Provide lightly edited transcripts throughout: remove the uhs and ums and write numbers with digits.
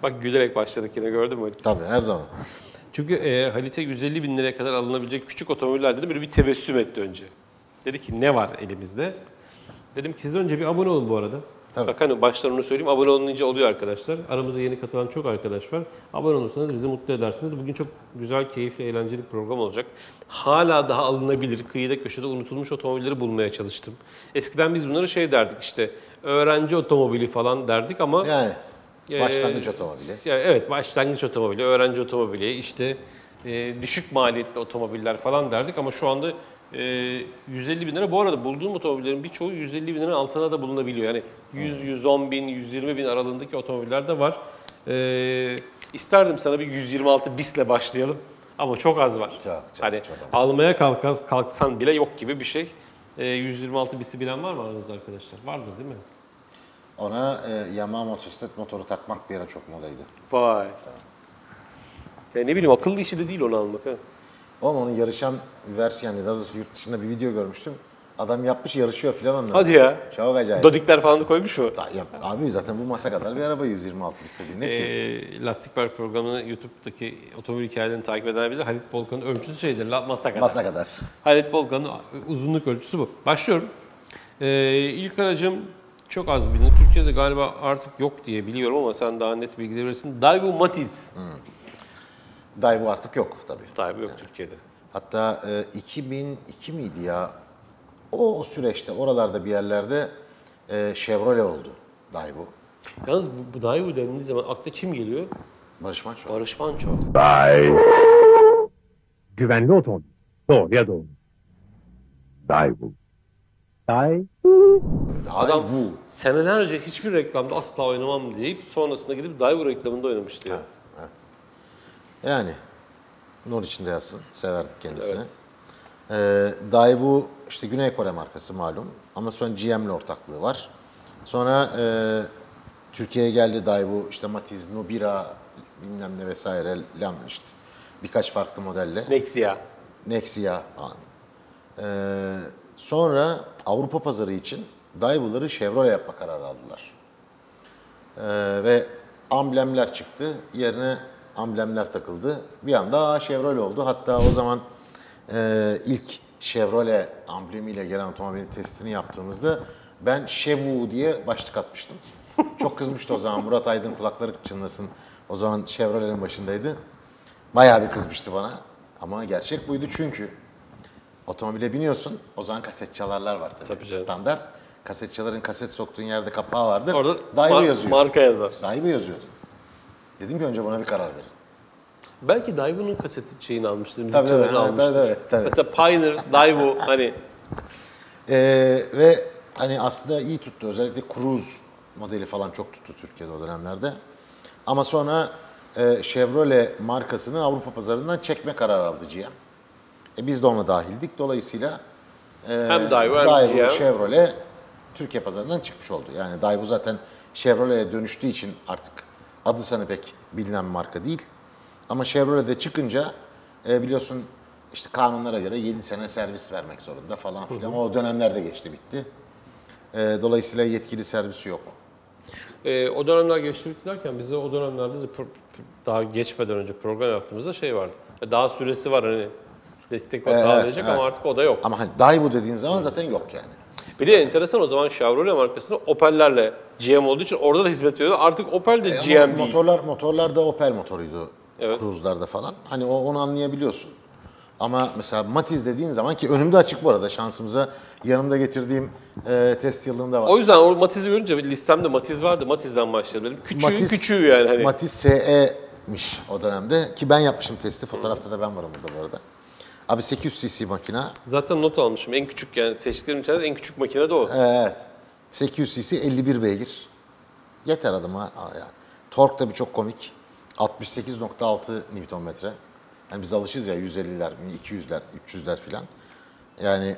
Bak gülerek başladık yine, gördün mü Halit? Tabii, her zaman. Çünkü Halit'e 150 bin liraya kadar alınabilecek küçük otomobiller dedi. Böyle bir tebessüm etti önce. Dedi ki ne var elimizde? Dedim ki siz önce bir abone olun bu arada. Tabii. Bak hani baştan onu söyleyeyim. Abone olunca oluyor arkadaşlar. Aramıza yeni katılan çok arkadaş var. Abone olursanız bizi mutlu edersiniz. Bugün çok güzel, keyifli, eğlenceli bir program olacak. Hala daha alınabilir, kıyıda köşede unutulmuş otomobilleri bulmaya çalıştım. Eskiden biz bunları şey derdik işte, öğrenci otomobili falan derdik ama... Yani başlangıç otomobili. Yani evet, başlangıç otomobili, öğrenci otomobili, işte düşük maliyetli otomobiller falan derdik ama şu anda 150 bin lira. Bu arada bulduğum otomobillerin birçoğu 150 bin liranın altına da bulunabiliyor. Yani 100, 110 bin, 120 bin aralığındaki otomobiller de var. İsterdim sana bir 126 BIS'le başlayalım ama çok az var. Çok hani az. almaya kalksan bile yok gibi bir şey. 126 BIS'i bilen var mı aranızda arkadaşlar? Vardır değil mi? Ona Yamaha motosiklet motoru takmak bir ara çok modaydı. Vay. Ya ne bileyim, akıllı işi de değil onu almak ha. Ama onun yarışan bir versiyonu, daha doğrusu yurt dışında bir video görmüştüm. Adam yapmış, yarışıyor falan onunla. Hadi ya. Çok acayip. Dodikler falan da koymuş mu? Abi zaten bu masa kadar bir araba 126 istediğin ne ki? Lastik Park programını YouTube'daki otomobil hikayelerini takip eden bilir. Halit Bolkan'ın ölçüsü şeydir, masa kadar. Masa kadar. Halit Bolkan'ın uzunluk ölçüsü bu. Başlıyorum. İlk aracım çok az biliniyor. Türkiye'de galiba artık yok diye biliyorum ama sen daha net bilgiler verirsin. Daewoo Matiz. Daewoo artık yok tabii. Daewoo yok Türkiye'de. Hatta 2002 miydi ya? O süreçte oralarda bir yerlerde Chevrolet oldu Daewoo. Yalnız bu Daewoo denildiği zaman akla kim geliyor? Barış Manço. Barış Manço. Güvenli otomobil. Doğruya doğru. Daewoo. Adam Daewoo. senelerce hiçbir reklamda asla oynamam deyip sonrasında gidip Daewoo reklamında oynamıştı ya. Evet, evet. Yani nur içinde yatsın. Severdik kendisini. Evet. Daewoo işte Güney Kore markası malum. Ama sonra GM'le ortaklığı var. Sonra Türkiye'ye geldi Daewoo. İşte Matiz, Nubira bilmem ne vesaire. İşte birkaç farklı modelle. Nexia falan. Sonra Avrupa pazarı için Daewoo'ları Chevrolet yapma kararı aldılar. Ve amblemler çıktı. Yerine amblemler takıldı. Bir anda Chevrolet oldu. Hatta o zaman ilk Chevrolet amblemiyle gelen otomobilin testini yaptığımızda ben Chevoo diye başlık atmıştım. Çok kızmıştı o zaman. Murat Aydın kulakları çınlasın. O zaman Chevrolet'in başındaydı. Bayağı bir kızmıştı bana. Ama gerçek buydu çünkü otomobile biniyorsun. O zaman kaset çalarlar var tabii. Standart. Kaset çaların kaset soktuğun yerde kapağı vardır. Orada Daewoo yazıyor. Marka yazar. Daewoo yazıyordu. Dedim ki önce buna bir karar verin. Belki Daewoo'nun kaset şeyini almıştır, Tabii, müzikçilerini almıştır. tabii. Mesela Pioneer, Daewoo hani. Ve hani aslında iyi tuttu. Özellikle Cruze modeli falan çok tuttu Türkiye'de o dönemlerde. Ama sonra Chevrolet markasını Avrupa pazarından çekme kararı aldı GM. Biz de ona dahildik. Dolayısıyla Hem Daewoo hem GM. Chevrolet Türkiye pazarından çıkmış oldu. Yani Daewoo zaten Chevrolet'e dönüştüğü için artık adı sana pek bilinen bir marka değil. Ama Chevrolet'e çıkınca biliyorsun işte kanunlara göre 7 sene servis vermek zorunda falan filan. O dönemlerde geçti bitti. Dolayısıyla yetkili servisi yok. O dönemler geçti bitti derken bize o dönemlerde de daha geçmeden önce program yaptığımızda şey vardı. Daha süresi var hani destek sağlayacak ama artık o da yok. Ama hani Daewoo dediğin zaman zaten yok yani. Bir de enteresan, o zaman Chevrolet markasını Opel'lerle GM olduğu için orada da hizmet veriyordu. Artık Opel de GM değil. Motorlar da Opel motoruydu. Evet. Cruze'larda falan. Hani onu anlayabiliyorsun. Ama mesela Matiz dediğin zaman ki önümde açık bu arada şansımıza yanımda getirdiğim test yılında var. O yüzden o Matiz'i görünce listemde Matiz vardı. Matiz'den başlayalım dedim. Küçüğü yani hani. Matiz SE'miş o dönemde ki ben yapmışım testi. Fotoğrafta da ben varım burada bu arada. Abi 800 cc makina. Zaten not almışım. En küçük yani seçtiklerim içerisinde en küçük makine de o. Evet. 800 cc 51 beygir. Yeter adıma. Yani. Tork tabii çok komik. 68.6 Nm. Yani biz alışız ya 150'ler, 200'ler, 300'ler filan. Yani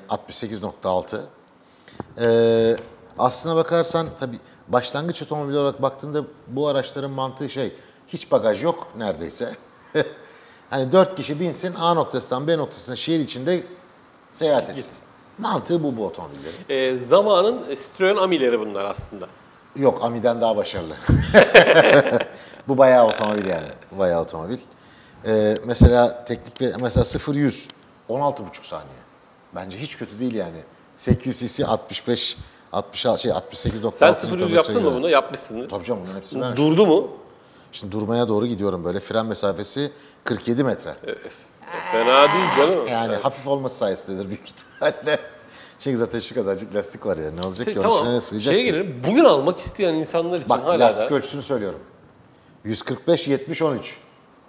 68.6. Aslına bakarsan tabii başlangıç otomobili olarak baktığında bu araçların mantığı hiç bagaj yok neredeyse. Hani 4 kişi binsin A noktasından B noktasına şehir içinde seyahat etsin. Mantığı bu otomobillerin. Zamanın Citroen Ami'leri bunlar aslında. Yok, Ami'den daha başarılı. Bu bayağı otomobil yani. Bu bayağı otomobil. Mesela teknik ve mesela 0-100 16,5 saniye. Bence hiç kötü değil yani. 800 cc 65 66 68.6 Sen 0-100 yaptın mı göre. bunu? Yapmışsındır. Tabii canım, bunların hepsini ben. Durdu mu? Şimdi durmaya doğru gidiyorum böyle. Fren mesafesi 47 metre. Fena değil canım. Yani hafif olması sayesindedir büyük ihtimalle. Zaten şu kadarcık lastik var ya. Ne olacak ki? Onun Tamam. içine ne sığacak Şeye ki? gelelim. Bugün almak isteyen insanlar için Bak, hala lastik da ölçüsünü söylüyorum. 145 70 13.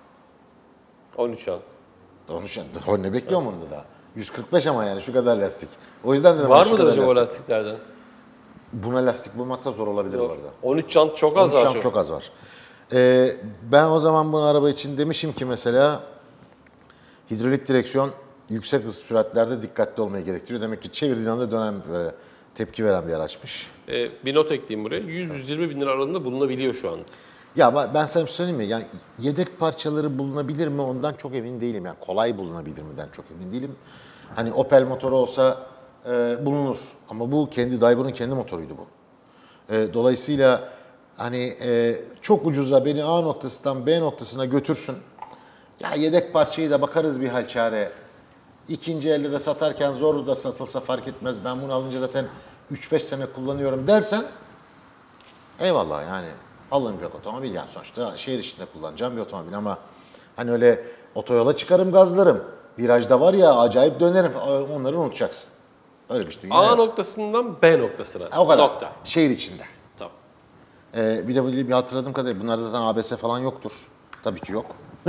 13 an. O ne bekliyorum onda daha? 145 ama yani şu kadar lastik. O yüzden dedim Var şu mıdır kadar acaba o lastik. lastiklerden? Buna lastik bulmakta zor olabilir bu arada. 13 jant çok az 13 var. jant çok az var. Ben o zaman bu araba için demişim ki mesela hidrolik direksiyon yüksek hız süratlerde dikkatli olmayı gerektiriyor. Demek ki çevirdiğin anda dönen böyle tepki veren bir araçmış. Bir not ekleyeyim buraya. 100-120 bin lira aralığında bulunabiliyor şu an. Ya ben sana bir şey söyleyeyim mi? Yani yedek parçaları bulunabilir mi? Ondan çok emin değilim. Yani kolay bulunabilir mi'den çok emin değilim. Hani Opel motoru olsa bulunur. Ama bu Daewoo'nun kendi motoruydu bu. Dolayısıyla hani çok ucuza beni A noktasından B noktasına götürsün. Ya yedek parçayı da bakarız bir hal çare. İkinci elde de satarken zor da satılsa fark etmez. Ben bunu alınca zaten 3-5 sene kullanıyorum dersen eyvallah yani. Alınacak otomobil yani sonuçta şehir içinde kullanacağım bir otomobil ama hani öyle otoyola çıkarım gazlarım. Virajda var ya acayip dönerim, onları unutacaksın. Öyle bir şey. A noktasından B noktasına. O kadar. Nokta. Şehir içinde. Tamam. Bir de bir hatırladığım kadarıyla bunlarda zaten ABS falan yoktur. Tabii ki yok.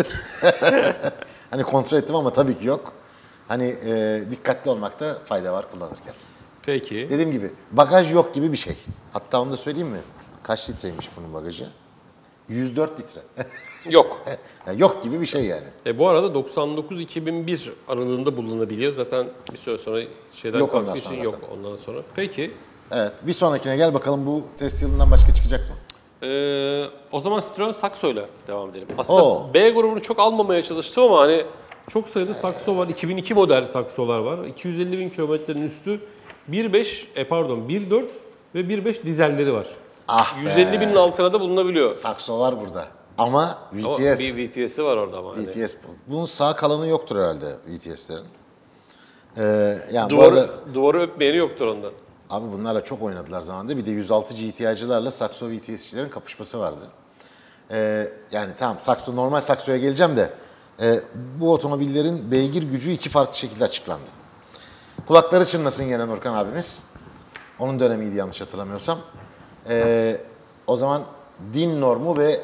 Hani kontrol ettim ama tabii ki yok. Hani dikkatli olmakta fayda var kullanırken. Peki. Dediğim gibi bagaj yok gibi bir şey. Hatta onu da söyleyeyim mi? Kaç litreymiş bunun bagajı? 104 litre. Yok. Yani yok gibi bir şey yani. Bu arada 99-2001 aralığında bulunabiliyor. Zaten bir süre sonra şeyden Yok ondan kalktığı için sonra yok zaten. ondan sonra. Peki. Evet, bir sonrakine gel bakalım bu test yılından başka çıkacak mı? O zaman Citroen Saxo'yla devam edelim. Aslında Oo. B grubunu çok almamaya çalıştım ama hani çok sayıda Saxo var. 2002 model Saxo'lar var. 250 bin kilometrenin üstü 1.4 ve 1.5 dizelleri var. Ah be. 150 binin altına da bulunabiliyor. Sakso var burada. Ama Ama VTS. bir VTS'i var orada ama. Hani. VTS. Bunun sağ kalanı yoktur herhalde VTS'lerin. Yani bu arada Duvarı öpmeyeni yoktur ondan. abi bunlarla çok oynadılar zamanında. Bir de 106 GTI'cılarla Saxo VTS'çilerin kapışması vardı. Yani tamam normal Saxo'ya geleceğim de bu otomobillerin beygir gücü iki farklı şekilde açıklandı. Kulakları çınlasın yine Nurkan abimiz. Onun dönemiydi yanlış hatırlamıyorsam. O zaman DIN normu ve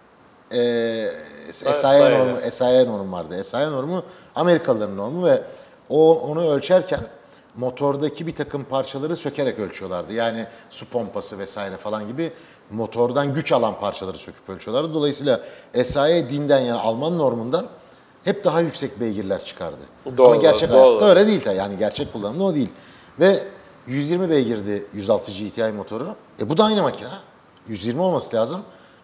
SAE normu vardı. SAE normu Amerikalıların normu ve onu ölçerken motordaki bir takım parçaları sökerek ölçüyorlardı. Yani su pompası vesaire falan gibi motordan güç alan parçaları söküp ölçüyorlardı. Dolayısıyla SAE DIN'den yani Alman normundan hep daha yüksek beygirler çıkardı. Doğru, ama gerçek doğru. hayatta öyle değil. Yani gerçek kullanımda o değil. Ve 120 beygirdi 106 GTI motoru. Bu da aynı makine. 120 olması lazım.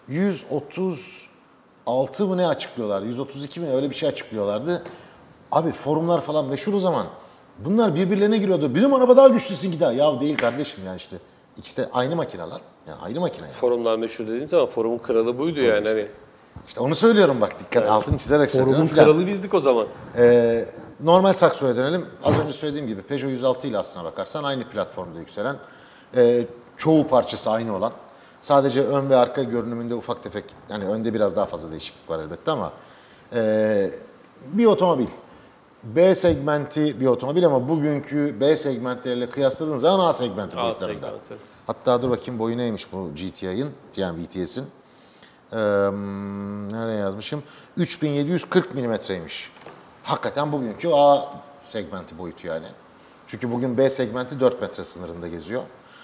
136 mı ne açıklıyorlardı? 132 mi öyle bir şey açıklıyorlardı. Abi forumlar falan meşhur o zaman. Bunlar birbirlerine giriyordu. Bizim araba daha güçlü sizinki daha. Ya değil kardeşim yani işte. İkisi de aynı makineler. Yani aynı makine yani. Forumlar meşhur dediğin zaman forumun kralı buydu yani. işte. Hani. İşte onu söylüyorum bak dikkat altını çizerek söylüyorum. Forumun filan. kralı bizdik o zaman. Normal Saxo'ya dönelim. Az önce söylediğim gibi Peugeot 106 ile aslına bakarsan aynı platformda yükselen, çoğu parçası aynı olan, sadece ön ve arka görünümünde ufak tefek, yani önde biraz daha fazla değişiklik var elbette ama bir otomobil. B segmenti bir otomobil ama bugünkü B segmentleriyle kıyasladığın zaman A segmenti boyutlarında. Evet. Hatta dur bakayım boyu neymiş bu GTI'nin, yani VTS'in. Nereye yazmışım? 3740 milimetreymiş. Hakikaten bugünkü A segmenti boyutu yani. Çünkü bugün B segmenti 4 metre sınırında geziyor.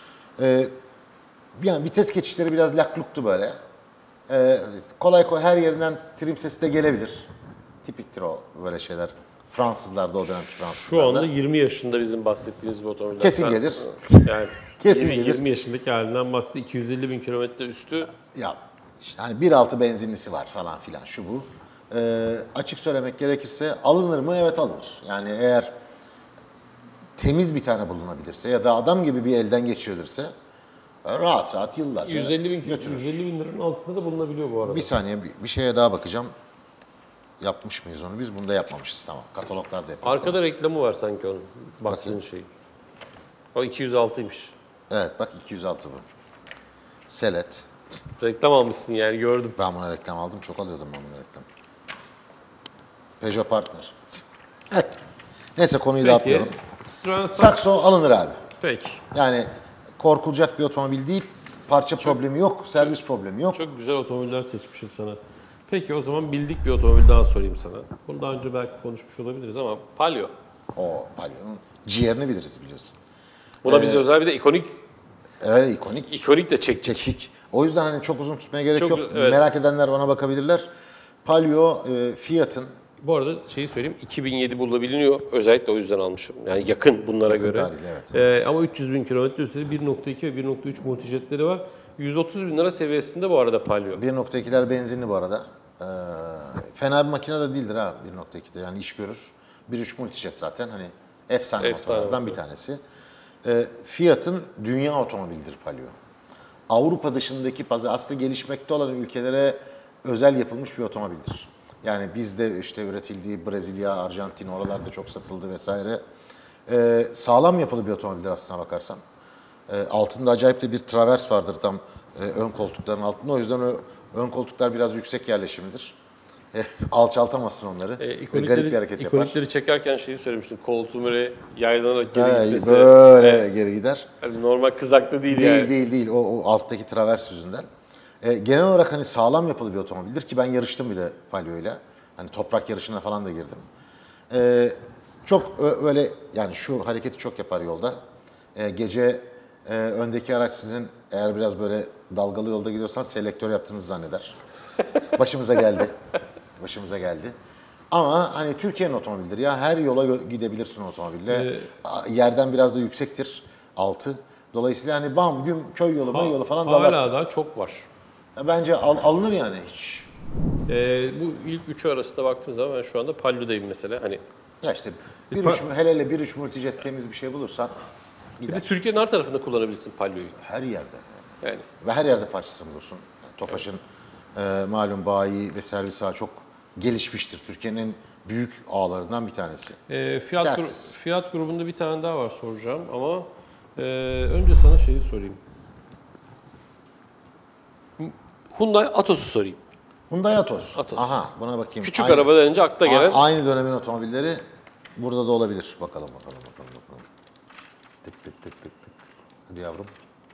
Yani vites geçişleri biraz lakluktu böyle. Kolay her yerinden trim sesi de gelebilir. Tipiktir o böyle şeyler. Fransızlarda o dönemki Şu Fransızlarda. anda 20 yaşında bizim bahsettiğimiz bu otomobiller. Kesin gelir. Yani Kesin 20, gelir. 20 yaşındaki halinden bahsediyor. 250 bin kilometre üstü. Ya işte hani 1.6 benzinlisi var falan filan şu bu. Açık söylemek gerekirse alınır mı? Evet alınır. Yani eğer temiz bir tane bulunabilirse ya da adam gibi bir elden geçirilirse Rahat rahat yıllarca 150 bin liranın altında da bulunabiliyor bu arada. Bir saniye bir şeye daha bakacağım. Yapmış mıyız onu? Biz bunda yapmamışız, tamam. Kataloglarda yapalım. Arkada reklamı var sanki onun. Baktığın şey. O 206'ymış. Evet bak 206 bu. Selet. Reklam almışsın yani gördüm. Ben buna reklam aldım. Çok alıyordum ben buna reklam. Peugeot Partner. Neyse konuyu Peki. dağıtmayalım. Citroen Saxo alınır abi. Peki. Yani korkulacak bir otomobil değil. Parça problemi yok, servis problemi yok. Çok güzel otomobiller seçmişim sana. Peki o zaman bildik bir otomobil daha sorayım sana. Bunu daha önce belki konuşmuş olabiliriz ama Palio. O Palio'nun ciğerini biliriz biliyorsun. Buna biz özel bir de ikonik Evet ikonik de çektik. çektik. O yüzden hani çok uzun tutmaya gerek Çok- yok. evet. Merak edenler ona bakabilirler. Palio Fiat'ın Bu arada şeyi söyleyeyim 2007 bulabiliyor. Özellikle o yüzden almışım. Yani yakın bunlara Yakın göre. tarihli, evet. Ama 300 bin kilometre üstünde 1.2 ve 1.3 multijetleri var. 130 bin lira seviyesinde bu arada Palio. 1.2'ler benzinli bu arada. Fena bir makine de değildir ha 1.2'de yani iş görür. 1.3 multijet zaten hani efsane motorlardan bir tanesi. Fiat'ın dünya otomobilidir Palio. Avrupa dışındaki pazar aslında gelişmekte olan ülkelere özel yapılmış bir otomobildir. Yani bizde işte üretildiği Brezilya, Arjantin oralarda çok satıldı vesaire. Sağlam yapılı bir otomobildir aslına bakarsan. Altında acayip de bir travers vardır tam ön koltukların altında. O yüzden ön koltuklar biraz yüksek yerleşimlidir. Alçaltamazsın onları. Garip bir hareket yapar. İkonikleri çekerken şeyi söylemiştim. Koltuğum böyle yaylanarak geri Ha, gitmesi. böyle geri gider. Yani normal kızakta değil yani. Değil. O alttaki travers yüzünden. Genel olarak hani sağlam yapılı bir otomobildir ki ben yarıştım bir de Palio'yla. Hani toprak yarışına falan da girdim. Çok öyle yani şu hareketi çok yapar yolda. Gece öndeki araç sizin eğer biraz böyle dalgalı yolda gidiyorsan selektör yaptığınızı zanneder. Başımıza geldi. Ama hani Türkiye'nin otomobilidir ya. Her yola gidebilirsin otomobille. Yerden biraz da yüksektir altı. Dolayısıyla hani bam gün köy yolu, köy yolu falan dalarsın. Hala daha çok var. Bence alınır yani hiç. Bu ilk üçü arasında baktığım zaman ben şu anda Palio'dayım mesela. Hani Ya işte 1.3 hele 1.3 multijet temiz bir şey bulursan bir gider. de Türkiye'nin her tarafında kullanabilirsin Palio'yu. Her yerde. Yani Ve her yerde parçasını bulursun. Yani Tofaş'ın malum bayi ve servis ağı çok gelişmiştir. Türkiye'nin en büyük ağlarından bir tanesi. Dersiz. Fiyat grubunda bir tane daha var soracağım ama önce sana şeyi sorayım. Hyundai Atos'u sorayım. Hyundai Atos. Atos. Aha buna bakayım. Küçük araba denince akla gelen. Aynı dönemin otomobilleri burada da olabilir. Bakalım. Tık. Hadi yavrum.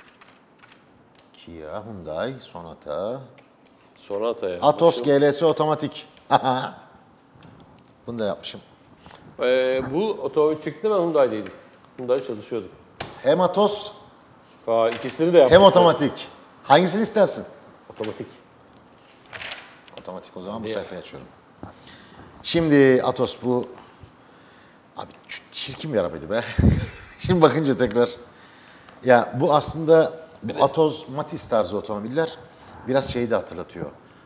Kia, Hyundai, Sonata. Sonata'ya. Atos GLS otomatik. Bunu da yapmışım. Bu otomobil çıktı ben Hyundai'deydim. Hyundai çalışıyordum. Hem Atos İkisini de yaptım. hem otomatik. Hangisini istersin? Otomatik. Otomatik o zaman bu sayfayı açıyorum. Şimdi Atos bu... Abi çirkin bir arabaydı be. Şimdi bakınca tekrar... Ya bu aslında bu Atos Matiz tarzı otomobiller biraz şeyi de hatırlatıyor.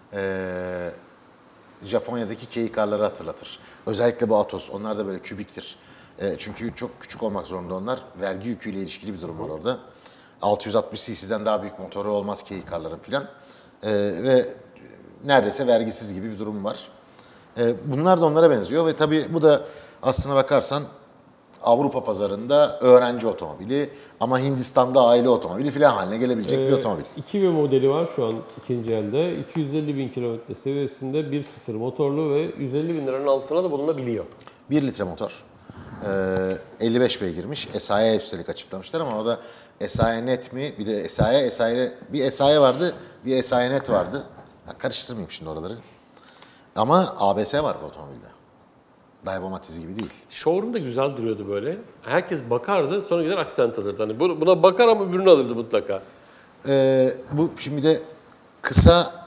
Japonya'daki Keikar'ları hatırlatır. Özellikle bu Atos. Onlar da böyle kübiktir. Çünkü çok küçük olmak zorunda onlar. Vergi yüküyle ilişkili bir durum var orada. 660 cc'den daha büyük motoru olmaz Keikar'ların filan. Ve neredeyse vergisiz gibi bir durum var. Bunlar da onlara benziyor ve tabii bu da aslına bakarsan Avrupa pazarında öğrenci otomobili ama Hindistan'da aile otomobili filan haline gelebilecek bir otomobil. 2000 modeli var şu an ikinci elde. 250 bin kilometre seviyesinde 1.0 motorlu ve 150 bin liranın altına da bulunabiliyor. 1 litre motor. 55 beygirmiş. SAE üstelik açıklamışlar ama orada SAE net mi? Bir de SAE bir SAE vardı, bir SAE net vardı. Ya karıştırmayayım şimdi oraları. Ama ABS var bu otomobilde. Daewoo Matiz gibi değil. Showroom'da güzel duruyordu böyle. Herkes bakardı sonra gider aksent alırdı. Hani buna bakar ama öbürünü alırdı mutlaka. Bu şimdi de kısa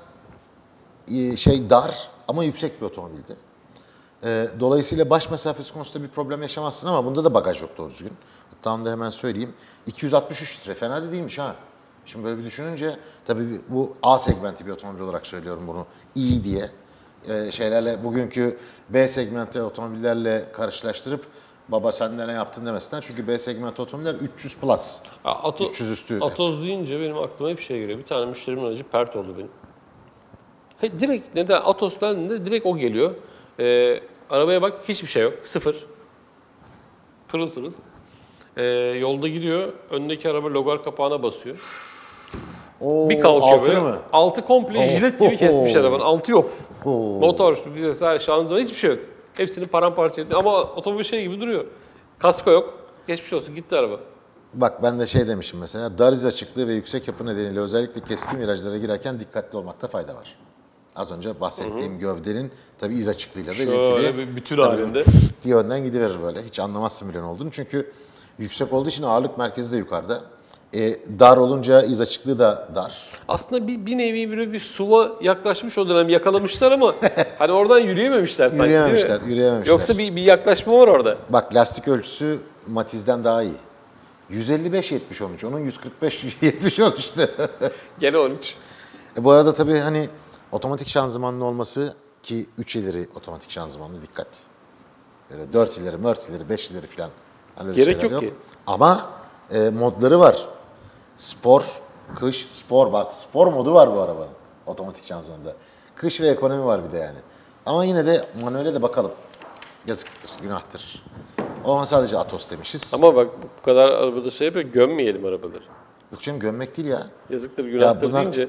dar ama yüksek bir otomobildi. Dolayısıyla baş mesafesi konusunda bir problem yaşamazsın ama bunda da bagaj yok doğru düzgün. Hatta onu da hemen söyleyeyim. 263 litre fena da değilmiş ha. Şimdi böyle bir düşününce tabii bu A segmenti bir otomobil olarak söylüyorum bunu iyi diye. Şeylerle bugünkü B segmenti otomobillerle karşılaştırıp baba sen de ne yaptın demesinler. Çünkü B segment otomobiller 300 plus. 300 üstü. Atos deyince benim aklıma hep şey geliyor. Bir tane müşterimin aracı pert oldu benim. Direkt neden Atos'tan da direkt o geliyor. Arabaya bak hiçbir şey yok. Sıfır. Pırıl pırıl. Yolda gidiyor. Önündeki araba logar kapağına basıyor. Oo, Bir kalkıyor altını böyle. mı? Altı komple jilet gibi kesmiş arabanın. Altı yok. Oo. Motor, vize, şanzıman hiçbir şey yok. Hepsini paramparça etmiş. Ama otomobil şey gibi duruyor. Kasko yok. Geçmiş olsun gitti araba. Bak ben de şey demişim mesela, dar iz açıklığı ve yüksek yapı nedeniyle özellikle keskin virajlara girerken dikkatli olmakta fayda var. Az önce bahsettiğim gövdenin tabii iz açıklığıyla da Şöyle ilintili. bir bütün Tabii halinde. diye önden gidiverir böyle. Hiç anlamazsın bile ne olduğunu. Çünkü yüksek olduğu için ağırlık merkezi de yukarıda. Dar olunca iz açıklığı da dar. Aslında bir nevi böyle bir SUV'a yaklaşmış o dönem yakalamışlar ama hani oradan yürüyememişler sanki Yürüyememişler, değil mi? yürüyememişler. Yoksa bir yaklaşma var orada. Bak lastik ölçüsü Matiz'den daha iyi. 155-70 olmuş. Onun 145-70 olmuştu. Gene 13. Bu arada tabii hani otomatik şanzımanlı olması ki 3 ileri otomatik şanzımanlı dikkat. Böyle 4 ileri, 4 ileri, 5 ileri falan. Hani öyle Gerek şeyler yok ki. Ama modları var. Spor, kış, spor bak. Spor modu var bu arabanın otomatik şanzımanda. Kış ve ekonomi var bir de yani. Ama yine de manuele de bakalım. Yazıktır, günahtır. O zaman sadece Atos demişiz. Ama bak bu kadar arabada şey yapıyor gömmeyelim arabaları. Yok canım gömmek değil ya. Yazıktır günahtır bunlar- deyince.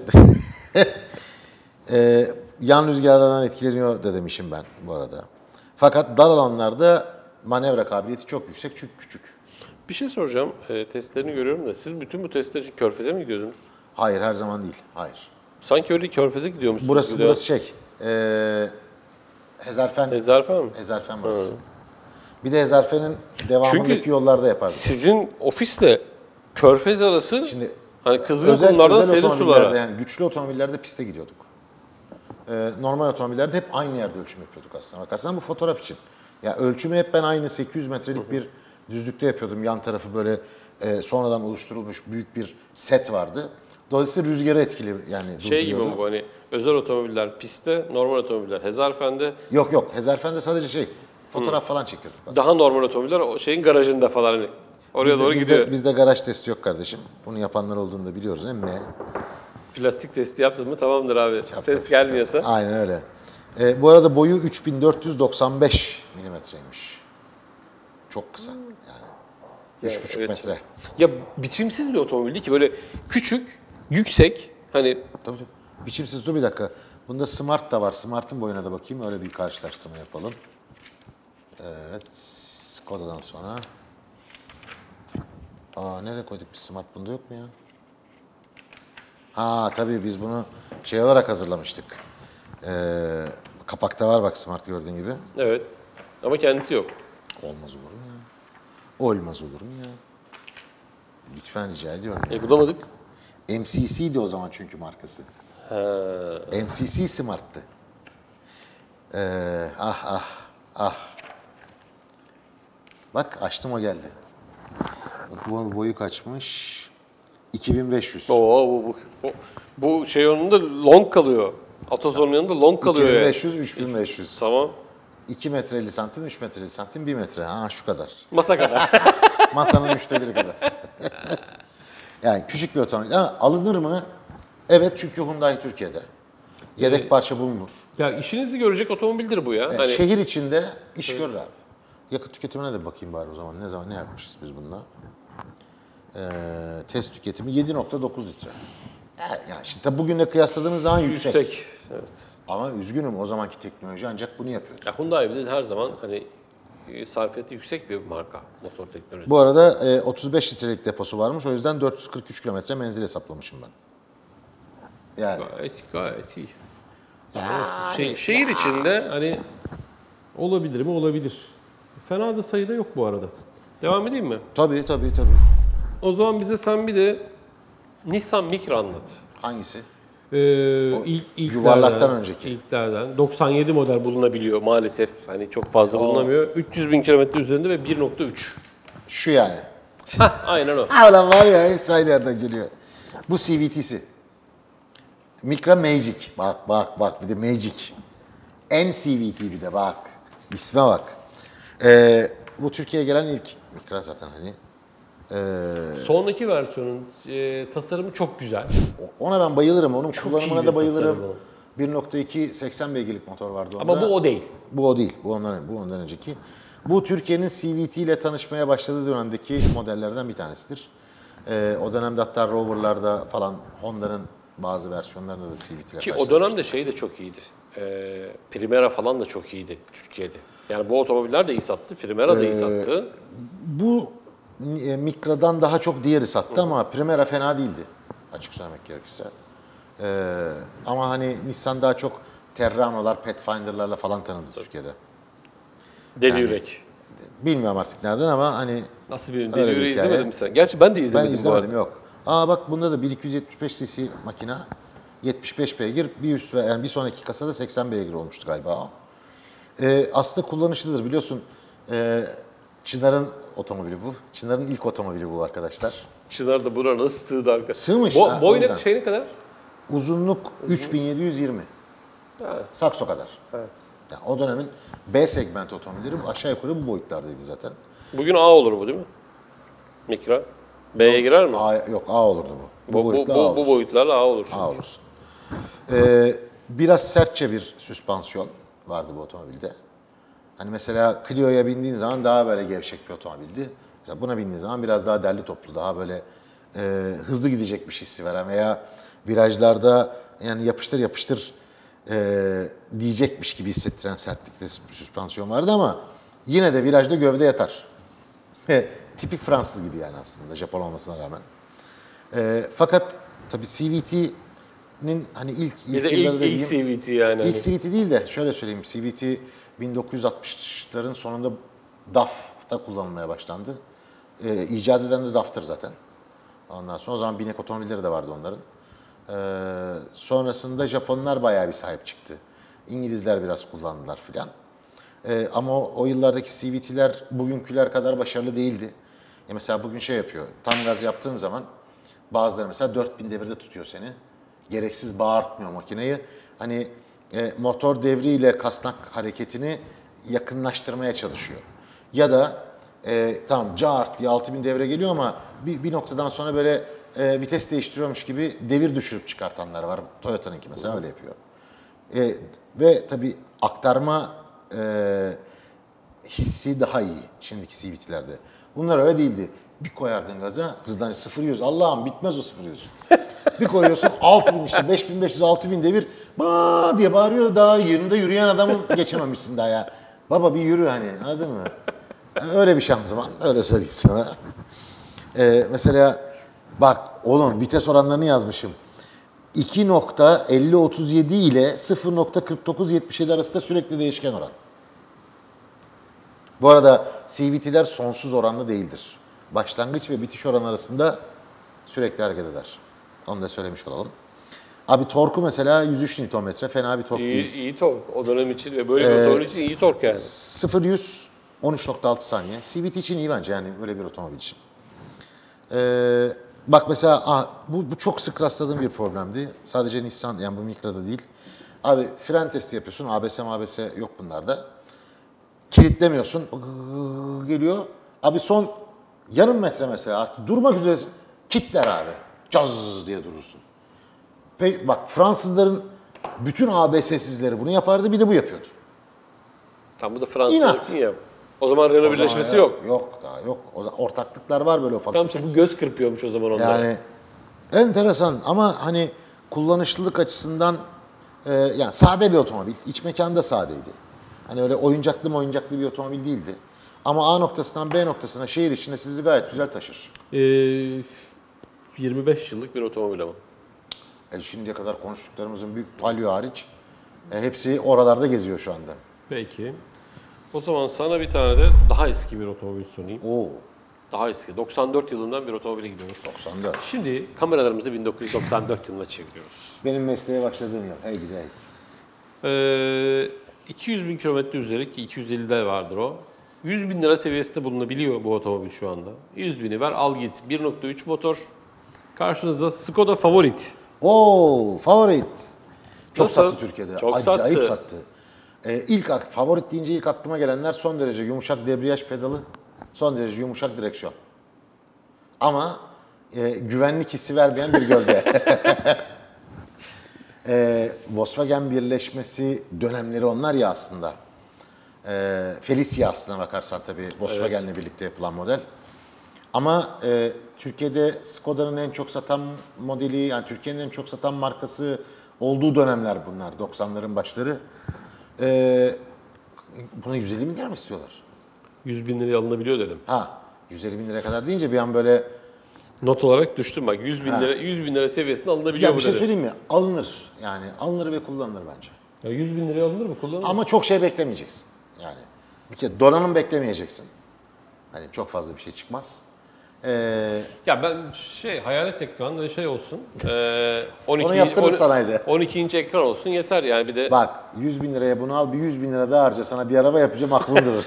Yan rüzgarlardan etkileniyor da demişim ben bu arada. Fakat dar alanlarda manevra kabiliyeti çok yüksek çünkü küçük. Bir şey soracağım. Testlerini görüyorum da siz bütün bu testler için Körfez'e mi gidiyordunuz? Hayır her zaman değil. Hayır. Sanki öyle Körfez'e gidiyormuşsunuz. Burası şey. Hezarfen. Ezarfen mi? Hezarfen burası. Bir de Hezarfen'in devamındaki Çünkü yollarda yapardık. Sizin ofisle Körfez arası Şimdi hani kızgın kumlardan serin otomobillerde sulara. yani güçlü otomobillerde piste gidiyorduk. Normal otomobillerde hep aynı yerde ölçüm yapıyorduk aslında bakarsan bu fotoğraf için. Ya ölçümü hep ben aynı 800 metrelik bir düzlükte yapıyordum. Yan tarafı böyle sonradan oluşturulmuş büyük bir set vardı. Dolayısıyla rüzgarı etkili yani Şey gibi durduruyordu. mi bu hani özel otomobiller pistte, normal otomobiller Hezarfen'de, Yok Hezarfen'de sadece fotoğraf falan çekiyorduk aslında. daha normal otomobiller o şeyin garajında falan hani oraya doğru gidiyor. Bizde garaj testi yok kardeşim. Bunu yapanlar olduğunu da biliyoruz değil mi? Plastik testi yaptın mı tamamdır abi. Ses gelmiyorsa. Aynen öyle. Bu arada boyu 3495 milimetreymiş. Çok kısa yani. 3,5 evet. metre. Ya biçimsiz bir otomobil değil ki böyle küçük, yüksek hani Tabii. Biçimsiz dur bir dakika. Bunda Smart da var. Smart'ın boyuna da bakayım. Öyle bir karşılaştırma yapalım. Evet. Skoda'dan sonra. Nereye koyduk biz Smart? Bunda yok mu ya? Tabii biz bunu şey olarak hazırlamıştık. Kapakta var bak Smart gördüğün gibi. evet ama kendisi yok. Olmaz olur mu ya? Olmaz olur mu ya? Lütfen rica ediyorum ya. Bulamadık. MCC'di o zaman çünkü markası. MCC Smart'tı. Bak açtım o geldi. Bak bu boyu kaçmış? 2500. Bu şey onun da long kalıyor. Atos onun yanında long kalıyor yani. 2500, 3500. Tamam. 2 metre 50 santim, 3 metre 50 santim, 1 metre. Şu kadar. Masa kadar. Masanın 3'te 1'i kadar. Yani küçük bir otomobil. Alınır mı? Evet çünkü Hyundai Türkiye'de. Yedek parça bulunur. Ya işinizi görecek otomobildir bu ya. Evet, Hani şehir içinde iş görür abi. Yakıt tüketimine de bakayım bari o zaman. Ne yapmışız biz bununla? Test tüketimi 7,9 litre. Yani şimdi tabii bugünle kıyasladığınız zaman yüksek. Evet. Ama üzgünüm o zamanki teknoloji ancak bunu yapıyor. Ya Hyundai bir de her zaman hani sarfiyatı yüksek bir marka motor teknolojisi. Bu arada 35 litrelik deposu varmış. O yüzden 443 kilometre menzil hesaplamışım ben. Yani Gayet iyi. Şehir içinde hani olabilir mi? Olabilir. Fena da sayıda yok bu arada. Devam edeyim mi? tabii. O zaman bize sen bir de Nissan Micra anlat. Hangisi? Yuvarlaktan önceki. İlklerden. 97 model bulunabiliyor maalesef. Hani çok fazla bulunamıyor. 300 bin kilometre üzerinde ve 1.3. Şu yani. Aynen o. Ulan var ya hepsi aynı yerden geliyor. Bu CVT'si. Micra Magic. Bak bir de Magic. En CVT bir de bak. İsme bak. bu Türkiye'ye gelen ilk Micra zaten hani. Sonraki versiyonun tasarımı çok güzel. Ona ben bayılırım. Onun iyi kullanımına bir da bayılırım. tasarım 1.2 80 beygirlik motor vardı onda. Ama bu o değil. Bu o değil. Bu ondan önceki. Bu Türkiye'nin CVT ile tanışmaya başladığı dönemdeki modellerden bir tanesidir. O dönemde hatta Rover'larda falan Honda'nın bazı versiyonlarında da CVT ile Ki o dönemde şey de çok iyiydi. Primera falan da çok iyiydi Türkiye'de. Yani bu otomobiller de iyi sattı. Primera da iyi sattı. Bu Micra'dan daha çok diğeri sattı ama Primera fena değildi. Açık söylemek gerekirse. Ama hani Nissan daha çok Terrano'lar, Pathfinder'larla falan tanındı Türkiye'de. Deli Yürek. Bilmiyorum artık nereden ama hani Nasıl bir öyle Deli bir Yürek'i hikaye. izlemedin mi sen? Gerçi ben de izlemedim ben bu izlemedim arada. yok. Aa bak bunda da 1275 cc makina, 75 beygir, bir üst ve yani bir sonraki kasada 80 beygir olmuştu galiba o. Aslında kullanışlıdır biliyorsun. Çınar'ın otomobili bu. Çınar'ın ilk otomobili bu arkadaşlar. Çınar da buraya nasıl sığdı arka? Sığmış, ha, o Boy yüzden. ne şey ne kadar? Uzunluk 3720. Ha, Sakso kadar. evet. Yani o dönemin B segment otomobilleri aşağı yukarı bu boyutlardaydı zaten. Bugün A olur bu değil mi? Micra. B'ye girer mi? Yok A olurdu bu. Bu boyutla A olursun. boyutlarla A olur. A olursun. Biraz sertçe bir süspansiyon vardı bu otomobilde. Hani mesela Clio'ya bindiğin zaman daha böyle gevşek bir otomobildi. Mesela buna bindiğin zaman biraz daha derli toplu, daha böyle hızlı gidecekmiş hissi veren veya virajlarda yani yapıştır yapıştır diyecekmiş gibi hissettiren sertlikte bir süspansiyon vardı ama yine de virajda gövde yatar. Tipik Fransız gibi yani aslında Japon olmasına rağmen. Fakat tabii CVT'nin hani ilk Bir de yılları ilk CVT yani. İlk CVT değil de şöyle söyleyeyim. CVT 1960'ların sonunda DAF'ta kullanılmaya başlandı. İcat eden de DAF'tır zaten. Ondan sonra o zaman binek otomobilleri de vardı onların. Sonrasında Japonlar bayağı bir sahip çıktı. İngilizler biraz kullandılar filan. Ama o yıllardaki CVT'ler bugünküler kadar başarılı değildi. Mesela bugün şey yapıyor, tam gaz yaptığın zaman bazıları mesela 4000 devirde tutuyor seni. Gereksiz bağırtmıyor makineyi. Hani motor devriyle kasnak hareketini yakınlaştırmaya çalışıyor. Ya da tamam cart diye 6000 devre geliyor ama bir noktadan sonra böyle vites değiştiriyormuş gibi devir düşürüp çıkartanlar var. Toyota'nınki mesela öyle yapıyor. Ve tabii aktarma hissi daha iyi şimdiki CVT'lerde. Bunlar öyle değildi. Bir koyardın gaza, hızdan 0-100. Allah'ım bitmez o 0-100. Bir koyuyorsun 6000 işte 5500 6000 devir ba diye bağırıyor, daha yanında yürüyen adamın geçememişsin daha ya. Baba bir yürü hani, anladın mı? Öyle bir şanzıman, öyle söyleyeyim sana. Mesela bak oğlum vites oranlarını yazmışım. 2.50-37 ile 0.49-77 arasında sürekli değişken oran. Bu arada CVT'ler sonsuz oranlı değildir. Başlangıç ve bitiş oranı arasında sürekli hareket eder. Onu da söylemiş olalım. Abi torku mesela 103 Nm, fena bir tork değil. İyi tork. O dönem için ve böyle bir otomobil için iyi tork yani. 0-100 13.6 saniye. CVT için iyi bence yani böyle bir otomobil için. Bak mesela bu çok sık rastladığım bir problemdi. Sadece Nissan yani bu Micra'da değil. Abi fren testi yapıyorsun. ABS yok bunlarda. Kilitlemiyorsun. Geliyor. Abi son yarım metre mesela artık durmak üzeresin. Kitler abi. Caz diye durursun. Bak Fransızların bütün ABS'sizleri bunu yapardı, bir de bu yapıyordu. Tam bu da Fransız İnat. için ya. O zaman Renault birleşmesi yok. Yok daha yok. O zaman ortaklıklar var böyle ufak. Tam işte bu göz kırpıyormuş o zaman onlara. Yani enteresan ama hani kullanışlılık açısından yani sade bir otomobil. İç mekanı da sadeydi. Hani öyle oyuncaklı bir otomobil değildi. Ama A noktasından B noktasına şehir içinde sizi gayet güzel taşır. 25 yıllık bir otomobil ama. Şimdiye kadar konuştuklarımızın büyük Palio hariç hepsi oralarda geziyor şu anda. Peki. O zaman sana bir tane de daha eski bir otomobil sunayım. Oo, Daha eski. 94 yılından bir otomobile gidiyoruz. 94. Şimdi kameralarımızı 1994 yılına çeviriyoruz. Benim mesleğe başladığım yıl. Hey gidi hey. 200 bin kilometre üzeri ki 250'de vardır o. 100 bin lira seviyesinde bulunabiliyor bu otomobil şu anda. 100 bini ver al git. 1.3 motor. Karşınızda Skoda Favorit. Oo, favorit. Çok Nasıl? sattı Türkiye'de. Çok Acayip sattı. sattı. Favorit deyince ilk aklıma gelenler son derece yumuşak debriyaj pedalı, son derece yumuşak direksiyon. Ama güvenlik hissi vermeyen bir gövde. Volkswagen birleşmesi dönemleri onlar ya aslında. Felicia aslına bakarsan tabii Volkswagen'le birlikte yapılan model. Ama Türkiye'de Skoda'nın en çok satan modeli, yani Türkiye'nin en çok satan markası olduğu dönemler bunlar, 90'ların başları. Buna 150 bin lira mı istiyorlar? 100 bin liraya alınabiliyor dedim. 150 bin liraya kadar deyince bir an böyle... Not olarak düştüm bak 100 bin lira seviyesinde alınabiliyor Ya bu bir şey dedi. söyleyeyim mi? Alınır. Yani alınır ve kullanılır bence. Ya 100 bin liraya alınır mı? Kullanılır mı? Ama çok şey beklemeyeceksin. Yani bir kere donanım beklemeyeceksin. Hani çok fazla bir şey çıkmaz. Ya ben hayalet ekran ve şey olsun. 12 Onu yaptırır sanayide. 12 inç ekran olsun yeter yani bir de. Bak 100 bin liraya bunu al, bir 100 bin lira daha harca, sana bir araba yapacağım, aklın durur.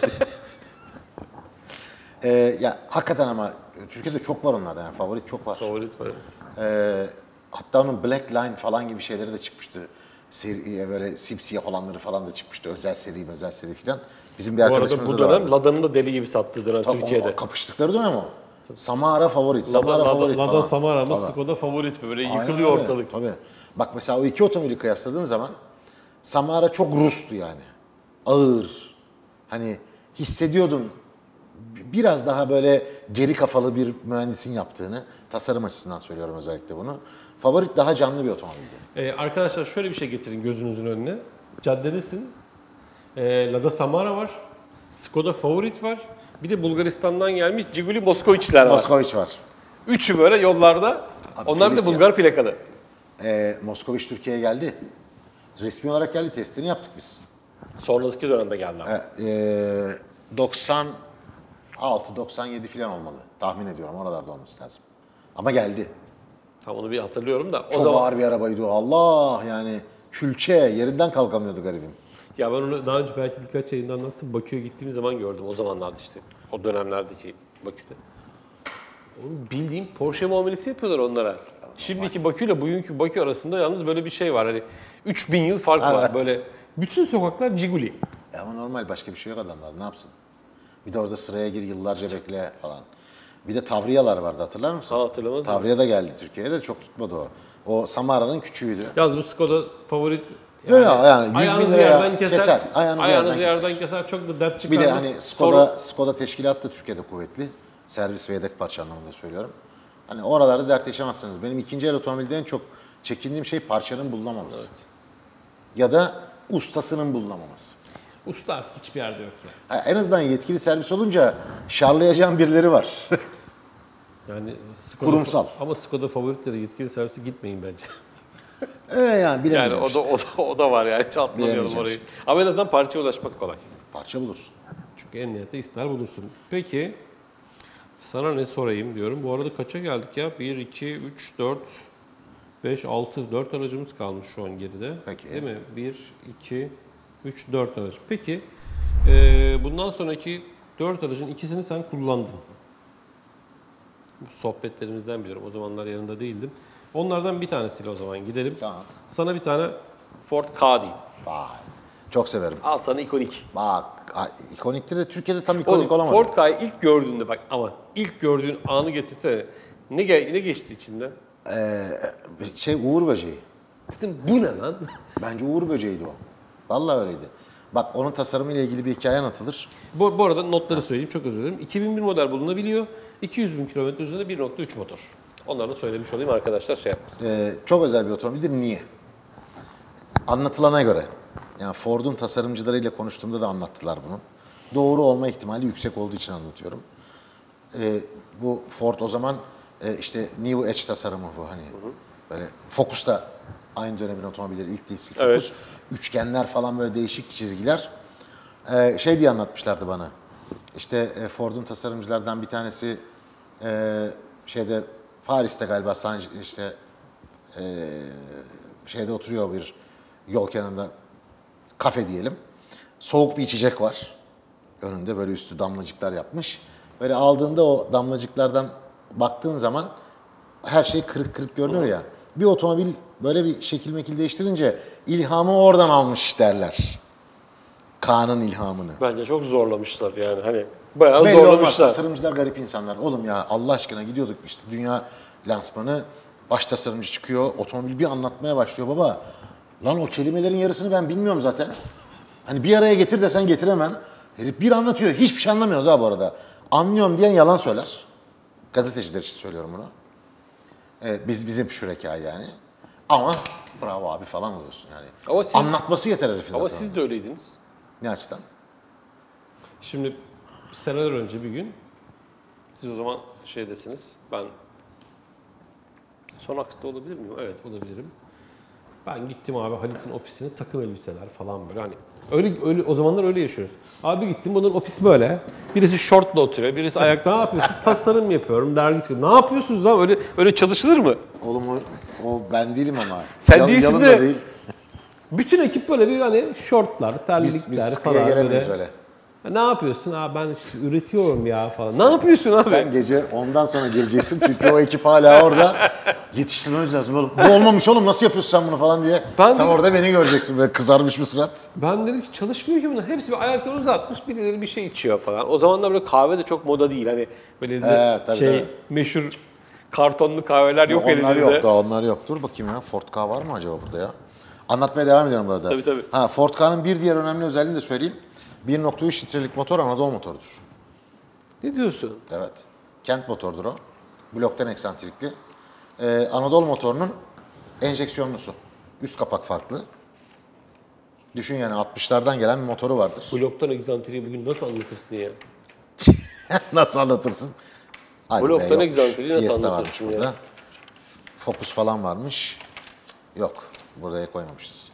Ya hakikaten ama Türkiye'de çok var onlardan, yani favorit çok var. Favorit var. Hatta onun Black Line falan gibi şeyleri de çıkmıştı. Seri, böyle simsiyah olanları falan da çıkmıştı. Özel seri falan. Bizim bir Bu arada arkadaşımız bu da vardı. dönem Lada'nın da deli gibi sattığı dönem Tabii Türkiye'de. kapıştıkları dönem o. Samara favorit, Samara favorit falan. Lada Samara mı Tabii. Skoda favorit böyle Aynen yıkılıyor öyle, ortalık. Tabii. Bak mesela o iki otomobili kıyasladığın zaman Samara çok Rus'tu yani. Ağır. Hani hissediyordun biraz daha böyle geri kafalı bir mühendisin yaptığını. Tasarım açısından söylüyorum özellikle bunu. Favorit daha canlı bir otomobildi. Arkadaşlar şöyle bir şey getirin gözünüzün önüne. Caddedesin. Lada Samara var. Skoda Favorit var. Bir de Bulgaristan'dan gelmiş Jiguli Moskoviçler var. Moskoviç var. Üçü böyle yollarda. Abi Onlar da Felicia. Bulgar plakalı. Moskoviç Türkiye'ye geldi. Resmi olarak geldi. Testini yaptık biz. Sonraki dönemde geldi ama. 96-97 falan olmalı. Tahmin ediyorum oralarda olması lazım. Ama geldi. Tam onu bir hatırlıyorum da. Çok ağır bir arabaydı o. Allah yani külçe yerinden kalkamıyordu garibim. Ya ben onu daha önce belki birkaç yayında anlattım. Bakü'ye gittiğim zaman gördüm. O zamanlarda işte. O dönemlerdeki Bakü'de. Oğlum bildiğim Porsche muamelesi yapıyorlar onlara. Şimdiki Bakü ile bugünkü Bakü arasında yalnız böyle bir şey var. Hani 3000 yıl fark var. Evet. Böyle bütün sokaklar Jiguli. Ama normal başka bir şey yok adamlar. Ne yapsın? Bir de orada sıraya gir yıllarca bekle falan. Bir de Tavriyalar vardı hatırlar mısın? Hatırlamaz mıyım? Tavriya da geldi Türkiye'ye de çok tutmadı o. O Samara'nın küçüğüydü. Yalnız bu Skoda Favorit Yani 100 bin ayağınızı liraya yerden keser. Ayağınızı yerden keser. Çok da dert Bir çıkarmaz. de hani Skoda teşkilatı da Türkiye'de kuvvetli. Servis ve yedek parça anlamında söylüyorum. Hani oralarda dert yaşamazsınız. Benim ikinci el otomobilde en çok çekindiğim şey parçanın bulunamaması. Evet. Ya da ustasının bulunamaması. Usta artık hiçbir yerde yok ya. En azından yetkili servis olunca şarlayacağım birileri var. Yani Skoda, Kurumsal. Ama Skoda Favorit'lere yetkili servise gitmeyin bence. Yani Yani bilemiyorum o da var yani. Çatlamayalım Bilemeyeceğim orayı. şimdi. Ama en azından parçaya ulaşmak kolay. Parça bulursun. Çünkü emniyette ister bulursun. Peki sana ne sorayım diyorum. Bu arada kaça geldik ya? 1, 2, 3, 4, 5, 6, 4 aracımız kalmış şu an geride. Peki. Değil mi? 1, 2, 3, 4 aracı. Peki bundan sonraki 4 aracın ikisini sen kullandın. Bu sohbetlerimizden biliyorum. O zamanlar yanında değildim. Onlardan bir tanesiyle o zaman gidelim. Tamam. Sana bir tane Ford Ka diyeyim. Vay. Çok severim. Al sana ikonik. Bak, ikoniktir de Türkiye'de tam Oğlum, ikonik olamadı. Ford Ka'yı ilk gördüğünde bak ama ilk gördüğün anı getirsene. Ne geçti içinden? Uğur böceği. Dedim bu ne lan? Bence Uğur böceğiydi o. Vallahi öyleydi. Bak onun tasarımıyla ilgili bir hikaye anlatılır. Bu arada notları söyleyeyim çok özür dilerim. 2001 model bulunabiliyor. 200 bin kilometre üzerinde 1.3 motor. Onları da söylemiş olayım arkadaşlar şey yapmasın. Çok özel bir otomobildir. Niye? Anlatılana göre. Yani Ford'un tasarımcılarıyla konuştuğumda da anlattılar bunu. Doğru olma ihtimali yüksek olduğu için anlatıyorum. Bu Ford o zaman işte New Edge tasarımı bu hani. Böyle Focus da aynı dönemin otomobilleri ilk değil Focus. Evet. Üçgenler falan böyle değişik çizgiler. Şey diye anlatmışlardı bana. İşte Ford'un tasarımcılardan bir tanesi şeyde Paris'te galiba işte şeyde oturuyor bir yol kenarında kafe diyelim. Soğuk bir içecek var. Önünde böyle üstü damlacıklar yapmış. Böyle aldığında o damlacıklardan baktığın zaman her şey kırık kırık görünüyor ya. Bir otomobil böyle bir şekil mekil değiştirince ilhamı oradan almış derler. Kaan'ın ilhamını. Bence çok zorlamışlar yani hani bayağı Belli olmaz. zorlamışlar. Tasarımcılar garip insanlar. Oğlum ya Allah aşkına gidiyorduk işte dünya lansmanı. Baş tasarımcı çıkıyor. Otomobil bir anlatmaya başlıyor. Baba lan o kelimelerin yarısını ben bilmiyorum zaten. Hani bir araya getir desen getiremem. Herif bir anlatıyor. Hiçbir şey anlamıyoruz ha bu arada. Anlıyorum diyen yalan söyler. Gazeteciler için söylüyorum bunu. Evet, bizim şureka yani. Ama bravo abi falan oluyorsun yani. Ama siz- Anlatması yeter herifin Ama zaten. siz de öyleydiniz. Ne açıdan? Şimdi seneler önce bir gün siz o zaman şeydesiniz. Ben Sonax'ta olabilir miyim? Evet olabilirim. Ben gittim abi Halit'in ofisine takım elbiseler falan böyle hani öyle o zamanlar öyle yaşıyoruz. Abi gittim bunların ofisi böyle. Birisi şortla oturuyor, birisi ayakta ne yapıyorsun? Tasarım yapıyorum, dergi çıkıyor. Ne yapıyorsunuz lan? Öyle çalışılır mı? Oğlum o ben değilim ama. Sen değilsin Yalın de- da değil. Bütün ekip böyle bir hani şortlar, terlikler Biz sıkıya falan gelemeyiz böyle. öyle. Ne yapıyorsun? Abi ben işte üretiyorum ya falan. Ne yapıyorsun abi? Sen gece ondan sonra geleceksin çünkü o ekip hala orada. Yetiştirmemiz lazım oğlum. Bu olmamış oğlum nasıl yapıyorsun sen bunu falan diye. Ben sen de- orada beni göreceksin böyle kızarmış bir surat. Ben dedim ki çalışmıyor ki bunlar. Hepsi bir ayaklarını uzatmış, birileri bir şey içiyor falan. O zamanlar böyle kahve de çok moda değil. Hani böyle Tabii, şey tabii. meşhur kartonlu kahveler yok onlar elinizde. yok daha onlar yok. Dur bakayım ya Ford K var mı acaba burada ya? Anlatmaya devam ediyorum burada. Tabii, tabii. Ha, Ford K'nın bir diğer önemli özelliğini de söyleyeyim. 1.3 litrelik motor Anadolu motorudur. Ne diyorsun? Evet. Kent motordur o. Bloktan eksantrikli. Anadolu motorunun enjeksiyonlusu. Üst kapak farklı. Düşün yani 60'lardan gelen bir motoru vardır. Bloktan egzantriyi bugün nasıl anlatırsın ya? Nasıl anlatırsın? Hadi Bloktan yok. egzantriyi nasıl Fiesta varmış anlatırsın burada. ya? Focus falan varmış. Yok. Buraya koymamışız.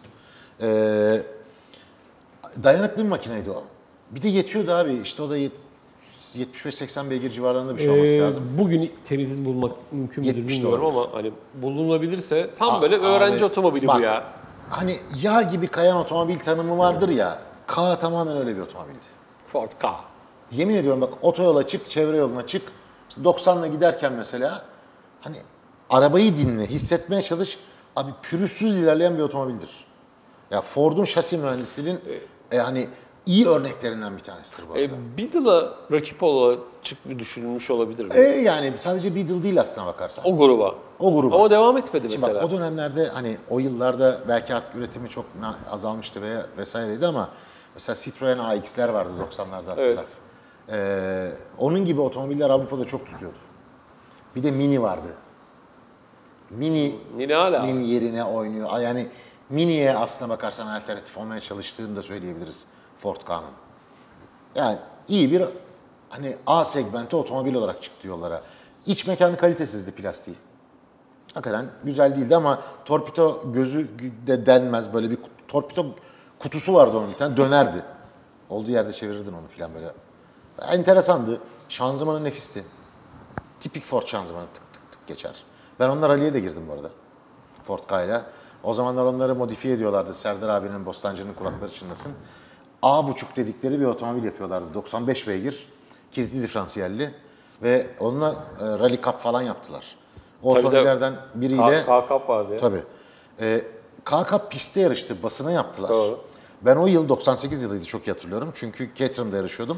Dayanıklı bir makineydi o. Bir de yetiyordu abi. İşte o da 75-80 beygir civarlarında bir şey olması lazım. Bugün temizini bulmak mümkün müdür 70 bilmiyorum ama hani bulunabilirse tam böyle öğrenci Abi, otomobili bak, bu ya. Hani yağ gibi kayan otomobil tanımı vardır ya. K tamamen öyle bir otomobildi. Ford K. Yemin ediyorum bak otoyola çık, çevre yoluna çık. İşte 90'la giderken mesela hani arabayı dinle, hissetmeye çalış. Abi pürüzsüz ilerleyen bir otomobildir. Ya Ford'un şasi mühendisliğinin hani iyi örneklerinden bir tanesidir bu arada. Beetle'a rakip olarak düşünülmüş olabilir mi? Yani sadece Beetle değil aslına bakarsan. O gruba. O gruba. Ama devam etmedi Şimdi mesela. bak o dönemlerde hani o yıllarda belki artık üretimi çok azalmıştı vesaireydi ama mesela Citroen AX'ler vardı 90'larda hatırla. Onun gibi otomobiller Avrupa'da çok tutuyordu. Bir de Mini vardı. Mini hala. Mini yerine oynuyor. Yani Mini'ye aslına bakarsan alternatif olmaya çalıştığını da söyleyebiliriz Ford K'nın. Yani iyi bir hani A segmenti otomobil olarak çıktı yollara. İç mekanı kalitesizdi plastiği. Hakikaten güzel değildi ama torpido gözü de denmez. Böyle bir torpido kutusu vardı onun bir tane dönerdi. Olduğu yerde çevirirdin onu falan böyle. Enteresandı. Şanzımanı nefisti. Tipik Ford şanzımanı tık tık tık geçer. Ben onlar rally'e de girdim bu arada. Ford K'yla. O zamanlar onları modifiye ediyorlardı. Serdar abinin Bostancı'nın kulakları çınlasın. A.5 dedikleri bir otomobil yapıyorlardı. 95 beygir. Kilitli diferansiyelli. Ve onunla rally cup falan yaptılar. O Tabii, otomobillerden biriyle... K-Cup vardı ya. Tabii. K-Cup pistte yarıştı. Basına yaptılar. Doğru. Ben o yıl 98 yılıydı çok iyi hatırlıyorum. Çünkü Caterham'da yarışıyordum.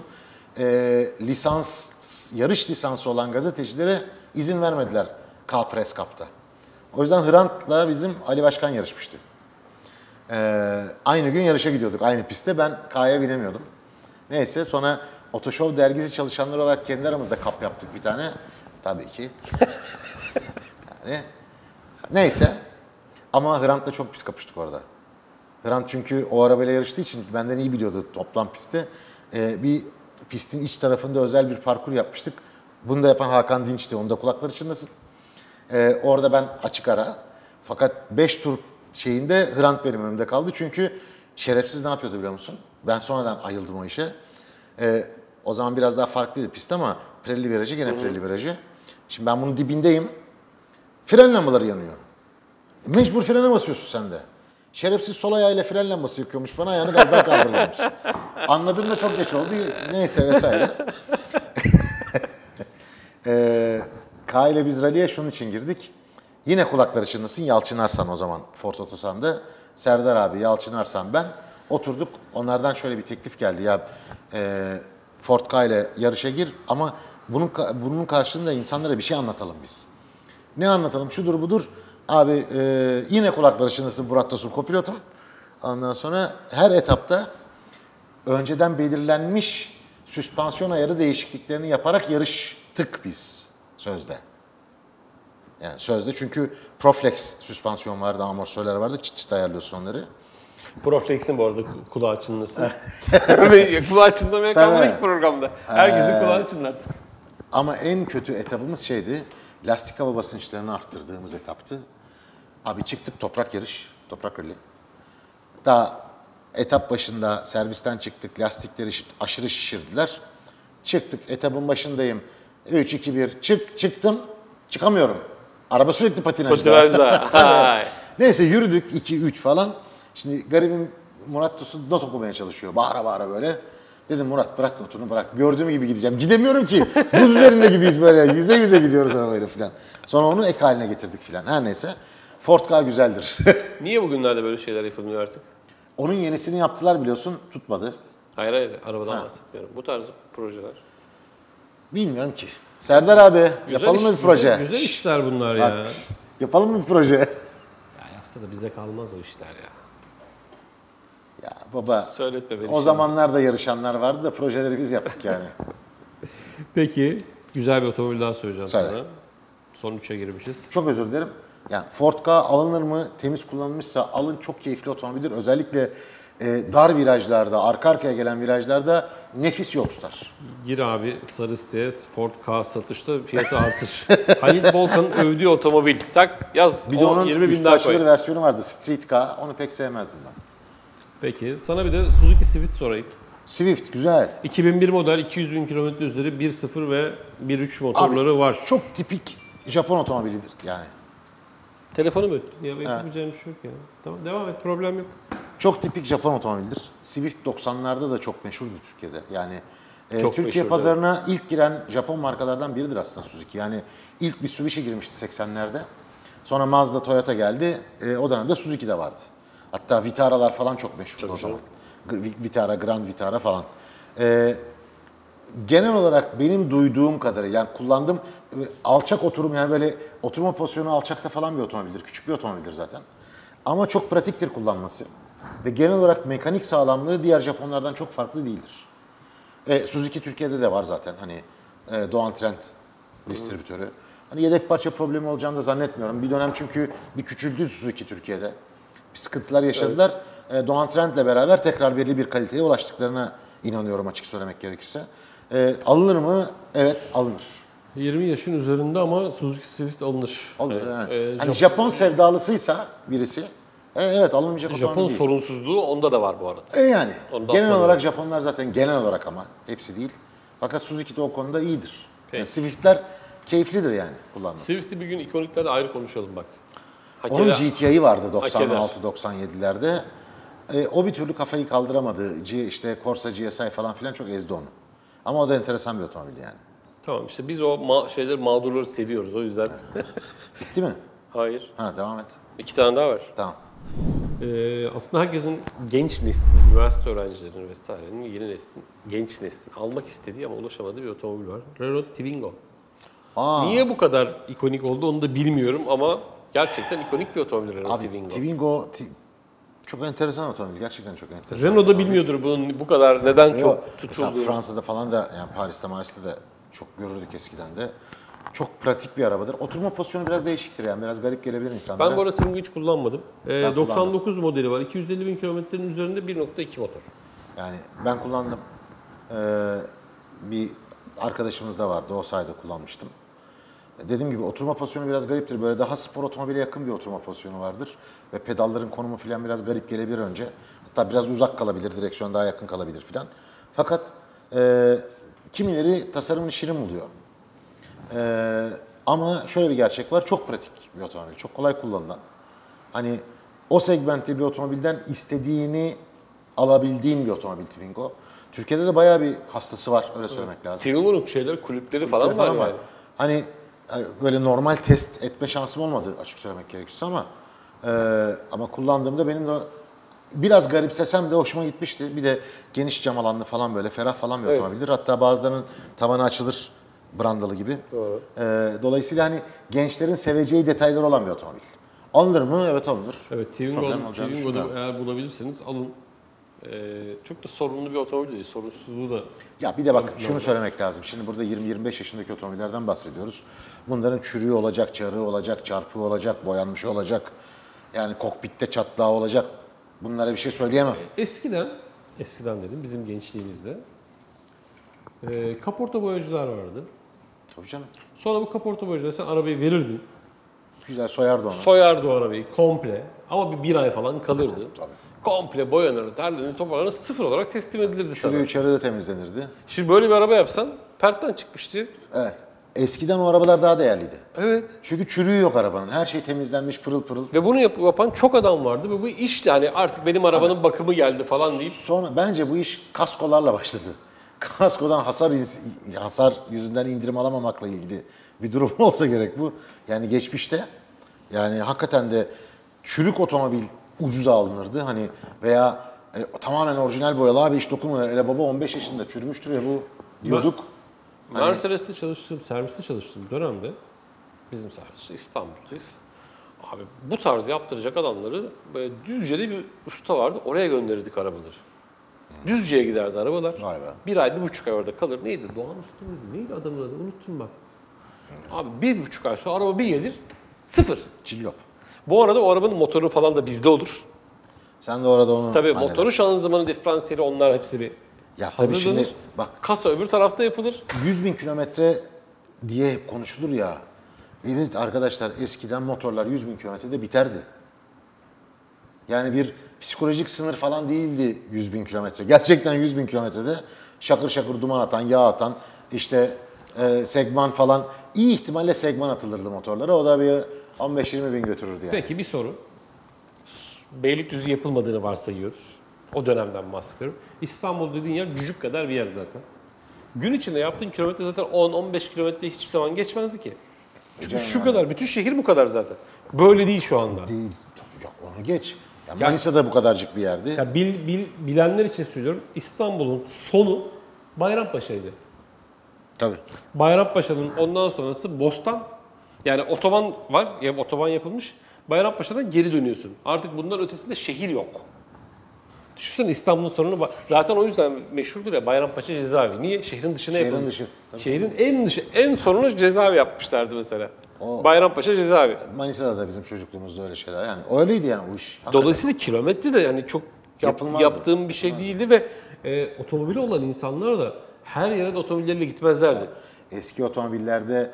Yarış lisansı olan gazetecilere izin vermediler K-Press Cup'ta. O yüzden Hrant'la bizim Ali Başkan yarışmıştı. Aynı gün yarışa gidiyorduk aynı pistte. Ben K'ya binemiyordum. Neyse sonra Otoşov dergisi çalışanları olarak kendi aramızda kap yaptık bir tane. Tabii ki. Yani neyse. Ama Hrant'la çok pis kapıştık orada. Hrant çünkü o arabayla yarıştığı için benden iyi biliyordu toplam pistte. Bir pistin iç tarafında özel bir parkur yapmıştık. Bunu da yapan Hakan Dinç'ti. Onu da kulakları çınlasın. Orada ben açık ara. Fakat 5 tur şeyinde Hrant benim önümde kaldı. Çünkü şerefsiz ne yapıyordu biliyor musun? Ben sonradan ayıldım o işe. O zaman biraz daha farklıydı pist ama Pirelli virajı gene Pirelli virajı. Şimdi ben bunun dibindeyim. Fren lambaları yanıyor. Mecbur frene basıyorsun sen de. Şerefsiz sol ayağıyla fren lambası yakıyormuş bana ayağını gazdan kaldırmamış. Anladığımda çok geç oldu. Neyse vesaire. K ile biz rally'e şunun için girdik. Yine kulakları çınlasın Yalçın Arslan o zaman Ford Otosan'da. Serdar abi, Yalçın Arslan ben. Oturduk, onlardan şöyle bir teklif geldi. Ya Ford Ka ile yarışa gir ama bunun karşılığında insanlara bir şey anlatalım biz. Ne anlatalım? Şudur budur. Abi yine kulakları çınlasın, Murat Tosun kopilotum. Ondan sonra her etapta önceden belirlenmiş süspansiyon ayarı değişikliklerini yaparak yarıştık biz sözde. Yani sözde çünkü Proflex süspansiyon vardı, amortisörler vardı, çıt çıt ayarlıyorsun onları. Proflex'in bu arada kulağı çınlasın. Kulağı çınlamaya kalmadı ki programda. Herkesin kulağı çınlattık. Ama en kötü etapımız şeydi, lastik hava basınçlarını arttırdığımız etaptı. Abi çıktık toprak yarış, toprak rally. Daha etap başında servisten çıktık, lastikleri aşırı şişirdiler. Çıktık, etapın başındayım. 3, 2, 1, çıktım, çıkamıyorum. Araba sürekli patinajda. Patinajda. Neyse yürüdük 2, 3 falan. Şimdi garibim Murat Tosun not okumaya çalışıyor. Bağıra bağıra böyle. Dedim Murat bırak notunu bırak. Gördüğüm gibi gideceğim. Gidemiyorum ki. Buz üzerinde gibiyiz böyle. Yüze yüze gidiyoruz arabayla falan. Sonra onu ek haline getirdik falan. Her neyse. Ford Ka güzeldir. Niye bugünlerde böyle şeyler yapılmıyor artık? Onun yenisini yaptılar biliyorsun. Tutmadı. Hayır, arabadan bahsetmiyorum. Bu tarz projeler. Bilmiyorum ki. Serdar abi Güzel yapalım mı bir proje? Güzel işler bunlar Bak, ya. yapalım mı bir proje? Ya yapsa da bize kalmaz o işler ya. Ya baba Söyletme beni o şimdi. zamanlar da yarışanlar vardı da projeleri biz yaptık yani. Peki, güzel bir otomobil daha söyleyeceğim Söyle. sana. Son 3'e girmişiz. Çok özür dilerim. Yani Ford Ka alınır mı? Temiz kullanılmışsa alın, çok keyifli otomobildir. Özellikle dar virajlarda, arka arkaya gelen virajlarda nefis yol tutar. Gir abi sarı siteye Ford Ka satışta fiyatı artır. Halil Bolkan'ın övdüğü otomobil. Tak yaz. Bir de onun 20 bin üstü daha açılır koy. versiyonu vardı. Street Ka. Onu pek sevmezdim ben. Peki sana bir de Suzuki Swift sorayım. Swift güzel. 2001 model 200 bin kilometre üzeri 1.0 ve 1.3 motorları var. Çok tipik Japon otomobilidir yani. Telefonu mu öttün? Ya yapabileceğim bir şey yok ya. Tamam devam et problem yok. Çok tipik Japon otomobildir. Swift 90'larda da çok meşhurdu Türkiye'de. Yani Çok Türkiye meşhur, pazarına ilk giren Japon markalardan biridir aslında Suzuki. Yani ilk Mitsubishi girmişti 80'lerde. Sonra Mazda, Toyota geldi. O dönemde Suzuki de vardı. Hatta Vitara'lar falan çok meşhurdu o zaman. Vitara, Grand Vitara falan. Genel olarak benim duyduğum kadarıyla yani kullandığım alçak oturum yani böyle oturma pozisyonu alçakta falan bir otomobildir. Küçük bir otomobildir zaten. Ama çok pratiktir kullanması. Ve genel olarak mekanik sağlamlığı diğer Japonlardan çok farklı değildir. Suzuki Türkiye'de de var zaten hani Doğan Trend distribütörü. Hani yedek parça problemi olacağını da zannetmiyorum. Bir dönem çünkü bir küçüldü Suzuki Türkiye'de. Bir sıkıntılar yaşadılar. Doğan Trend'le beraber tekrar belli bir kaliteye ulaştıklarına inanıyorum açık söylemek gerekirse. Alınır mı? Evet alınır. 20 yaşın üzerinde ama Suzuki Swift alınır. Alınır yani. Japon Hani Japon sevdalısıysa birisi evet alınmayacak otomobil değil. sorunsuzluğu onda da var bu arada. Yani Onu da genel atmadım. olarak Japonlar zaten genel olarak ama hepsi değil. Fakat Suzuki de o konuda iyidir. Peki. Yani Swift'ler keyiflidir yani kullanması. Swift'i bir gün ikoniklerle ayrı konuşalım bak. Onun Hakeda- GTI'yi vardı Hakeder. 96-97'lerde. O bir türlü kafayı kaldıramadı. İşte Corsa GSI falan filan çok ezdi onu. Ama o da enteresan bir otomobil yani. Tamam işte biz o mağdurları seviyoruz o yüzden. Bitti mi? Hayır. Ha devam et. 2 tane daha var. Tamam. Aslında herkesin genç neslin, üniversite öğrencilerinin vesairenin yeni neslin, genç neslin almak istediği ama ulaşamadığı bir otomobil var. Renault Twingo. Aa, Niye bu kadar ikonik oldu onu da bilmiyorum ama gerçekten ikonik bir otomobil Renault abi Twingo. çok enteresan otomobil. Gerçekten çok enteresan. Renault bir da otomobil. bilmiyordur bunun bu kadar neden Yok, çok mesela tutulduğunu. Fransa'da falan da yani Paris'te de çok görürdük eskiden de. Çok pratik bir arabadır. Oturma pozisyonu biraz değişiktir yani. Biraz garip gelebilir insanlara. Ben bu arada Twingo hiç kullanmadım. Ben 99 modeli var. 250 bin kilometrenin üzerinde 1.2 motor. Yani ben kullandım. Bir arkadaşımız da vardı. O sayede kullanmıştım. Dediğim gibi oturma pozisyonu biraz gariptir. Böyle daha spor otomobile yakın bir oturma pozisyonu vardır. Ve pedalların konumu falan biraz garip gelebilir önce. Hatta biraz uzak kalabilir. Direksiyon daha yakın kalabilir falan. Fakat kimileri tasarımını şirin buluyor. Ama şöyle bir gerçek var. Çok pratik bir otomobil. Çok kolay kullanılan. Hani o segmentte bir otomobilden istediğini alabildiğin bir otomobil Twingo. Türkiye'de de bayağı bir hastası var. Öyle söylemek lazım. Twingo'nun kulüpleri falan var yani. Hani böyle normal test etme şansım olmadı açık söylemek gerekirse ama kullandığımda benim de biraz garipsesem de hoşuma gitmişti. Bir de geniş cam alanlı falan böyle ferah falan bir Evet. otomobildir. Hatta bazılarının tavanı açılır brandalı gibi. Doğru. Dolayısıyla hani gençlerin seveceği detaylar olan bir otomobil. Alınır mı? Evet alınır. Evet, Problem olacağını Twingo'da düşünmüyorum. eğer bulabilirseniz alın. Çok da sorunlu bir otomobil değil. Sorunsuzluğu da Ya bir de bak şunu söylemek lazım. Şimdi burada 20-25 yaşındaki otomobillerden bahsediyoruz. Bunların çürüğü olacak, çarığı olacak, çarpığı olacak, boyanmış olacak. Yani kokpitte çatlağı olacak. Bunlara bir şey söyleyemem. eskiden dedim bizim gençliğimizde kaporta boyacılar vardı. Tabii canım. Sonra bu kaporta boyacılara sen arabayı verirdin. Güzel soyardı onu. Soyardı o arabayı komple ama bir ay falan kalırdı. Tabii. Komple boyanır, terlenir, toparlanır, sıfır olarak teslim edilirdi sana. Çürüğü çarığı temizlenirdi. Şimdi böyle bir araba yapsan pertten çıkmıştı. Evet. Eskiden o arabalar daha değerliydi. Evet. Çünkü çürüğü yok arabanın. Her şey temizlenmiş pırıl pırıl. Ve bunu yapan çok adam vardı ve bu işte hani artık benim arabanın bakımı geldi falan deyip Sonra bence bu iş kaskolarla başladı. Kaskodan hasar yüzünden indirim alamamakla ilgili bir durum olsa gerek bu. Yani geçmişte yani hakikaten de çürük otomobil ucuza alınırdı. Hani veya tamamen orijinal boyalı abi hiç dokunmuyor. Hele baba 15 yaşında çürümüştür ya bu diyorduk. Hani- Mercedes'te serviste çalıştığım dönemde bizim serviste İstanbul'dayız. Abi bu tarz yaptıracak adamları böyle Düzce'de bir usta vardı. Oraya gönderirdik arabaları. Düzce'ye giderdi arabalar. Vay be. Bir ay, 1,5 ay orada kalır. Neydi? Doğan Usta mıydı? Neydi adamın adı? Unuttum bak. Abi 1,5 ay sonra araba bir gelir, sıfır. Cillop. Bu arada o arabanın motoru falan da bizde olur. Sen de orada onu Tabii halledersin. motoru, şanzımanı, diferansiyeli onlar hepsi bir Ya tabii hazırlanır. şimdi bak Kasa öbür tarafta yapılır. 100.000 kilometre diye hep konuşulur ya. Evet arkadaşlar eskiden motorlar 100.000 kilometrede biterdi. Yani bir psikolojik sınır falan değildi 100.000 kilometre. Gerçekten 100.000 kilometrede şakır şakır duman atan, yağ atan, işte segman falan. İyi ihtimalle segman atılırdı motorlara. O da bir 15-20 bin götürürdü yani. Peki bir soru. Beylikdüzü yapılmadığını varsayıyoruz. O dönemden bahsediyorum. İstanbul dediğin yer cücük kadar bir yer zaten. Gün içinde yaptığın kilometre zaten 10-15 kilometre hiçbir zaman geçmezdi ki. Çünkü Canım şu yani. kadar, bütün şehir bu kadar zaten. Böyle değil şu anda. Değil. Tabii ya onu geç. Ya Manisa'da bu kadarcık bir yerdi. Ya bilenler için söylüyorum. İstanbul'un sonu Bayrampaşa'ydı. Tabii. Bayrampaşa'nın ondan sonrası Bostan. Yani otoban var, ya otoban yapılmış. Bayrampaşa'dan geri dönüyorsun. Artık bundan ötesinde şehir yok. Düşünsene İstanbul'un sorunu zaten o yüzden meşhurdur ya Bayrampaşa cezaevi. Niye? Şehrin dışına Şehrin yapılmış. dışı, tabii. Şehrin en dışı, en sonuna cezaevi yapmışlardı mesela. O- Bayrampaşa cezaevi. Manisa'da da bizim çocukluğumuzda öyle şeyler. Yani öyleydi yani bu iş. Hakikaten. Dolayısıyla kilometre de yani çok Yapılmazdı. yaptığım bir şey değildi ve otomobili olan insanlar da her yere de otomobilleriyle gitmezlerdi. Eski otomobillerde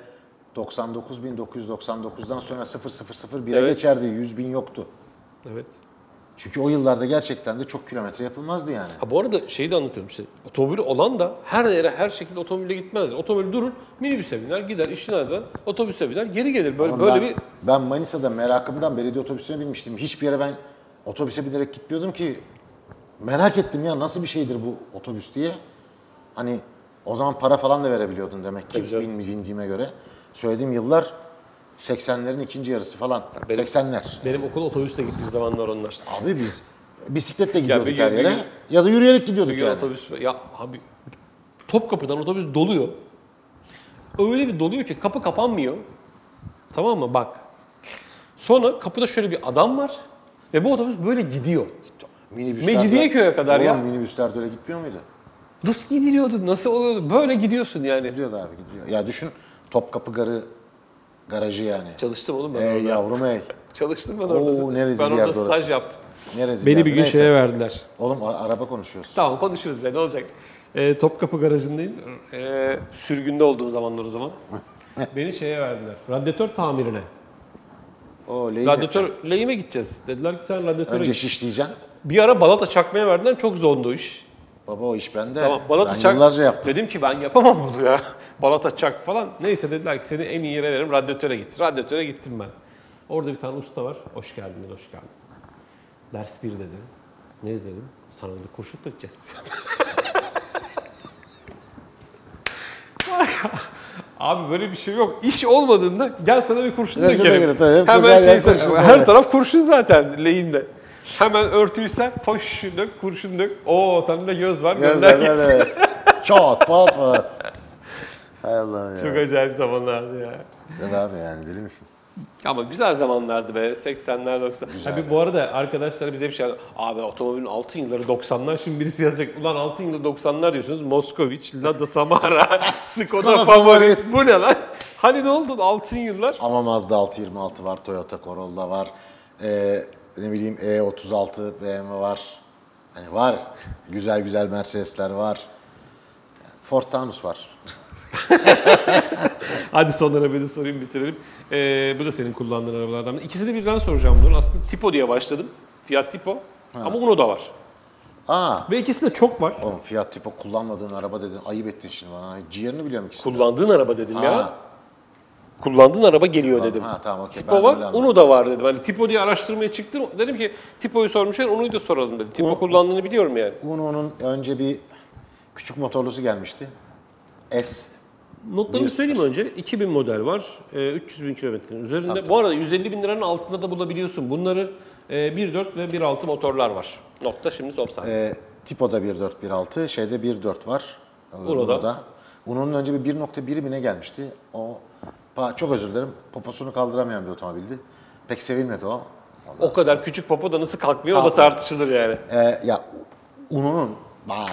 99.999'dan sonra 000'e Evet. geçerdi. 100.000 yoktu. Evet. Çünkü o yıllarda gerçekten de çok kilometre yapılmazdı yani. Ha bu arada şeyi de anlatıyorum işte. Otomobili olan da her yere her şekilde otomobile gitmez. Otomobil durur, minibüse biner, gider işine eder, otobüse biner, geri gelir. Böyle Ama böyle ben, bir ben Manisa'da merakımdan belediye otobüsüne binmiştim. Hiçbir yere ben otobüse binerek gitmiyordum ki. Merak ettim ya nasıl bir şeydir bu otobüs diye. Hani o zaman para falan da verebiliyordun demek ki Tabii canım. bildiğime göre. Söylediğim yıllar 80'lerin ikinci yarısı falan. 80'ler. benim okul otobüste gittiğim zamanlar onlar. Abi biz bisikletle gidiyorduk bir gün- her bir yere gün- ya da yürüyerek gidiyorduk Bir gün yani. otobüs ya abi Topkapı'dan otobüs doluyor. Öyle bir doluyor ki kapı kapanmıyor. Tamam mı? Bak. Sonra kapıda şöyle bir adam var ve bu otobüs böyle gidiyor. Mecidiyeköy'e kadar ya. Minibüsler de öyle gitmiyor muydu? Nasıl gidiliyordu? Nasıl oluyordu? Böyle gidiyorsun yani. Gidiyordu abi gidiyor. Ya düşün Topkapı garajı yani. Çalıştım oğlum ben Ey orada. yavrum ey. Çalıştım ben Oo, orada. ne rezil Ben orada yerde staj orası. yaptım. Ne rezil Beni yani. bir gün Neyse. şeye verdiler. Oğlum araba konuşuyoruz. Tamam konuşuruz be ne olacak? Topkapı garajındayım. Sürgünde olduğum zamanlar o zaman. Beni şeye verdiler. Radyatör tamirine. O lehim yapacaksın. Radyatör lehime gideceğiz. Dediler ki sen radyatöre Önce git. şişleyeceksin. Bir ara balata çakmaya verdiler. Çok zordu o iş. Baba o iş bende. Tamam balata ben çak. yıllarca yaptım. Dedim ki ben yapamam bunu ya. Balata çak falan. Neyse dediler ki seni en iyi yere veririm. Radyatöre git. Radyatöre gittim ben. Orada bir tane usta var. Hoş geldin dedi, hoş geldin. Ders 1 dedi. Ne dedim? Sana dedi kurşun dökeceğiz. Abi böyle bir şey yok. İş olmadığında gel sana bir kurşun Kurşuna dökerim. göre tabii, hep Hemen güzel şey yer kurşun her böyle. taraf kurşun zaten lehimde. Hemen örtüysen foş dök, kurşun dök. Oo sende göz var, gönder gitsin. Gözler çat pat pat. Hay Allah'ım ya. Çok acayip zamanlardı ya. Değil mi abi yani deli misin? Ama güzel zamanlardı be. 80'ler 90'lar. Abi bu arada arkadaşlar bize bir şey abi otomobilin altın yılları 90'lar. Şimdi birisi yazacak ulan altın yılları 90'lar diyorsunuz. Moskoviç, Lada Samara, Skoda Favorit. Bu ne lan? Hani ne oldu altın yıllar? Ama Mazda 626 var, Toyota Corolla var. Ne bileyim E36 BMW var. Hani var. Güzel güzel Mercedesler var. Ford Taunus var. Hadi son arabayı sorayım bitirelim. Bu da senin kullandığın arabalardan. İkisini birden soracağım bunu. Aslında Tipo diye başladım. Fiat Tipo. Ama Uno da var. Aa, Ve ikisinde çok var. oğlum Fiat Tipo kullanmadığın araba dedin. Ayıp ettin şimdi bana. Ciğerini biliyorum ikisini. Kullandığın araba dedim ya. Ha. Kullandığın araba geliyor dedim. Ha, tamam, okey. Tipo Ben var, öyle anladım. Uno da var dedim. Hani Tipo diye araştırmaya çıktım. Dedim ki Tipo'yu sormuşlar, Uno'yu da soralım dedim. Tipo kullandığını biliyorum yani. Uno'nun önce bir küçük motorlusu gelmişti. S. Notlarımı 1.0. söyleyeyim önce. 2000 model var. 300 bin kilometrenin üzerinde. Bu arada 150 bin liranın altında da bulabiliyorsun. Bunları 1.4 ve 1.6 motorlar var. Nokta şimdi top sahne. Tipo'da 1.4, 1.6. Şeyde 1.4 var. Uno'da. Uno'nun önce bir 1.1 bine gelmişti. O çok özür dilerim. Poposunu kaldıramayan bir otomobildi. Pek sevilmedi o. O kadar küçük popo da nasıl kalkmıyor o da Kalkmıyor. tartışılır yani. Ya Uno'nun bak.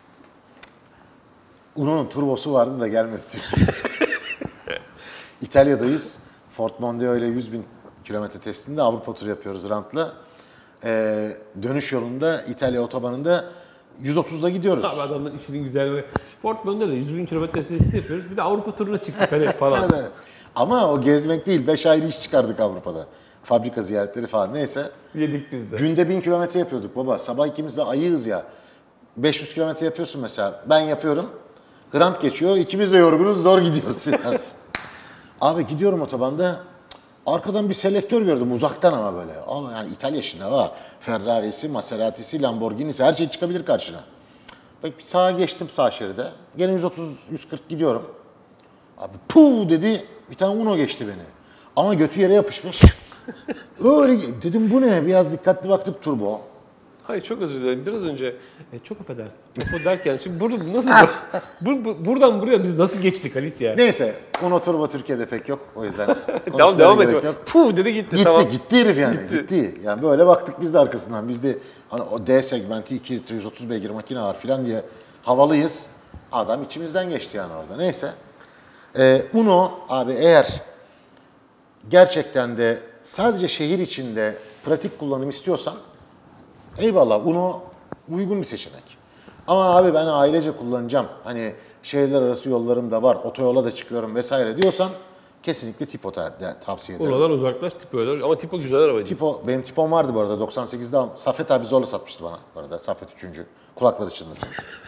Uno'nun turbosu vardı da gelmedi. İtalya'dayız. Ford Mondeo ile 100 bin kilometre testinde Avrupa turu yapıyoruz rantla. Dönüş yolunda İtalya otobanında 130'da gidiyoruz. Abi adamların işinin güzelliği. Ford Mondeo da 100 bin kilometre testi yapıyoruz. Bir de Avrupa turuna çıktık hani falan. Evet. Ama o gezmek değil. 5 ayrı iş çıkardık Avrupa'da. Fabrika ziyaretleri falan neyse. Yedik biz de. Günde 1000 kilometre yapıyorduk baba. Sabah ikimiz de ayığız ya. 500 kilometre yapıyorsun mesela. Ben yapıyorum. Hrant geçiyor. İkimiz de yorgunuz. Zor gidiyoruz falan. Abi gidiyorum otobanda. Arkadan bir selektör gördüm uzaktan ama böyle. Yani İtalya şimdi ha. Ferrari'si, Maserati'si, Lamborghini'si her şey çıkabilir karşına. Bak sağa geçtim sağ şeride. Gene 130-140 gidiyorum. Abi puh dedi. Bir tane Uno geçti beni. Ama götü yere yapışmış. Öyle dedim bu ne? Biraz dikkatli baktık turbo. Hayır çok özür dilerim. Biraz önce çok affedersin. Popo derken şimdi burada nasıl buradan buraya biz nasıl geçtik Halit ya? Neyse Uno turbo Türkiye'de pek yok. O yüzden Devam gerek et. yok. Puh dedi gitti, Gitti, tamam. gitti herif yani. Gitti. Yani böyle baktık biz de arkasından. Biz de hani o D segmenti 2 litre 130 beygir makine var filan diye havalıyız. Adam içimizden geçti yani orada. Neyse. Uno abi eğer gerçekten de sadece şehir içinde pratik kullanım istiyorsan eyvallah Uno uygun bir seçenek. Ama abi ben ailece kullanacağım. Hani şehirler arası yollarım da var. Otoyola da çıkıyorum vesaire diyorsan kesinlikle Tipo tavsiye ederim. Oradan uzaklaş Tipo öyle. Ama Tipo güzel araba. Benim Tipo'm vardı bu arada 98'de aldım. Saffet abi zorla satmıştı bana bu arada. Saffet 3. Kulakları çınlasın.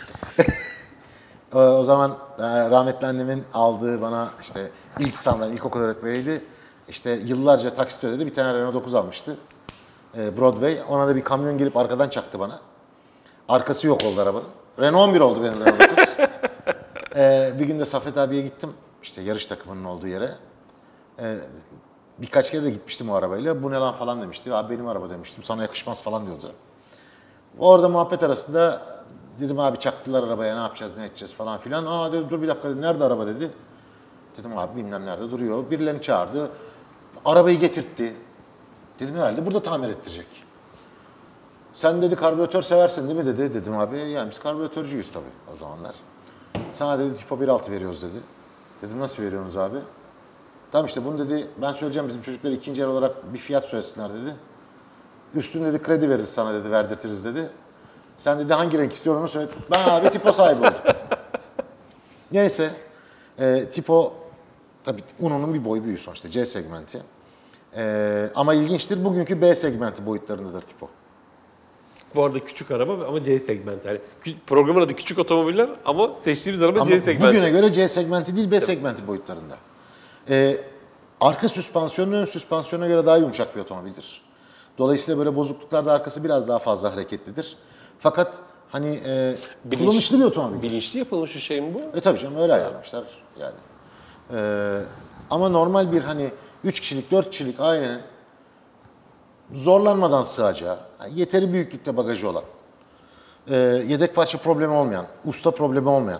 O zaman rahmetli annemin aldığı bana işte ilkokul öğretmeniydi. İşte yıllarca taksit ödedi. Bir tane Renault 9 almıştı. Broadway. Ona da bir kamyon gelip arkadan çaktı bana. Arkası yok oldu arabanın. Renault 11 oldu benim Renault 9. Bir gün de Saffet abiye gittim. İşte yarış takımının olduğu yere. Birkaç kere de gitmiştim o arabayla. Bu ne lan falan demişti. Abi benim araba demiştim. Sana yakışmaz falan diyordu. Orada muhabbet arasında dedim abi çaktılar arabaya ne yapacağız ne edeceğiz falan filan. Aa dedi dur bir dakika dedi. Nerede araba dedi. Dedim abi bilmem nerede duruyor. Birilerini çağırdı. Arabayı getirtti. Dedim herhalde burada tamir ettirecek. Sen dedi karbüratör seversin değil mi dedi. Dedim abi yani biz karbüratörcüyüz tabii o zamanlar. Sana dedi Tipo 1.6 veriyoruz dedi. Dedim nasıl veriyorsunuz abi? Tamam işte bunu dedi ben söyleyeceğim bizim çocuklar ikinci el olarak bir fiyat söylesinler dedi. Üstüne dedi kredi veririz sana dedi verdirtiriz dedi. Sen dedi hangi renk istiyorsun onu söyle. Ben abi Tipo sahibi oldum. Neyse Tipo tabii Uno'nun bir boy büyüğü sonuçta C segmenti. Ama ilginçtir bugünkü B segmenti boyutlarındadır Tipo. Bu arada küçük araba ama C segmenti. Yani programın adı küçük otomobiller ama seçtiğimiz araba Ama C segmenti. bugüne göre C segmenti değil B segmenti boyutlarında. Arka süspansiyonu ön süspansiyona göre daha yumuşak bir otomobildir. Dolayısıyla böyle bozukluklarda arkası biraz daha fazla hareketlidir. Fakat hani kullanışlı bir otomobil. Bilinçli yapılmış bir şey mi bu? Tabii canım öyle ayarlamışlar yani. Ama normal bir hani 3 kişilik 4 kişilik ailenin zorlanmadan sığacağı, yeteri büyüklükte bagajı olan, yedek parça problemi olmayan, usta problemi olmayan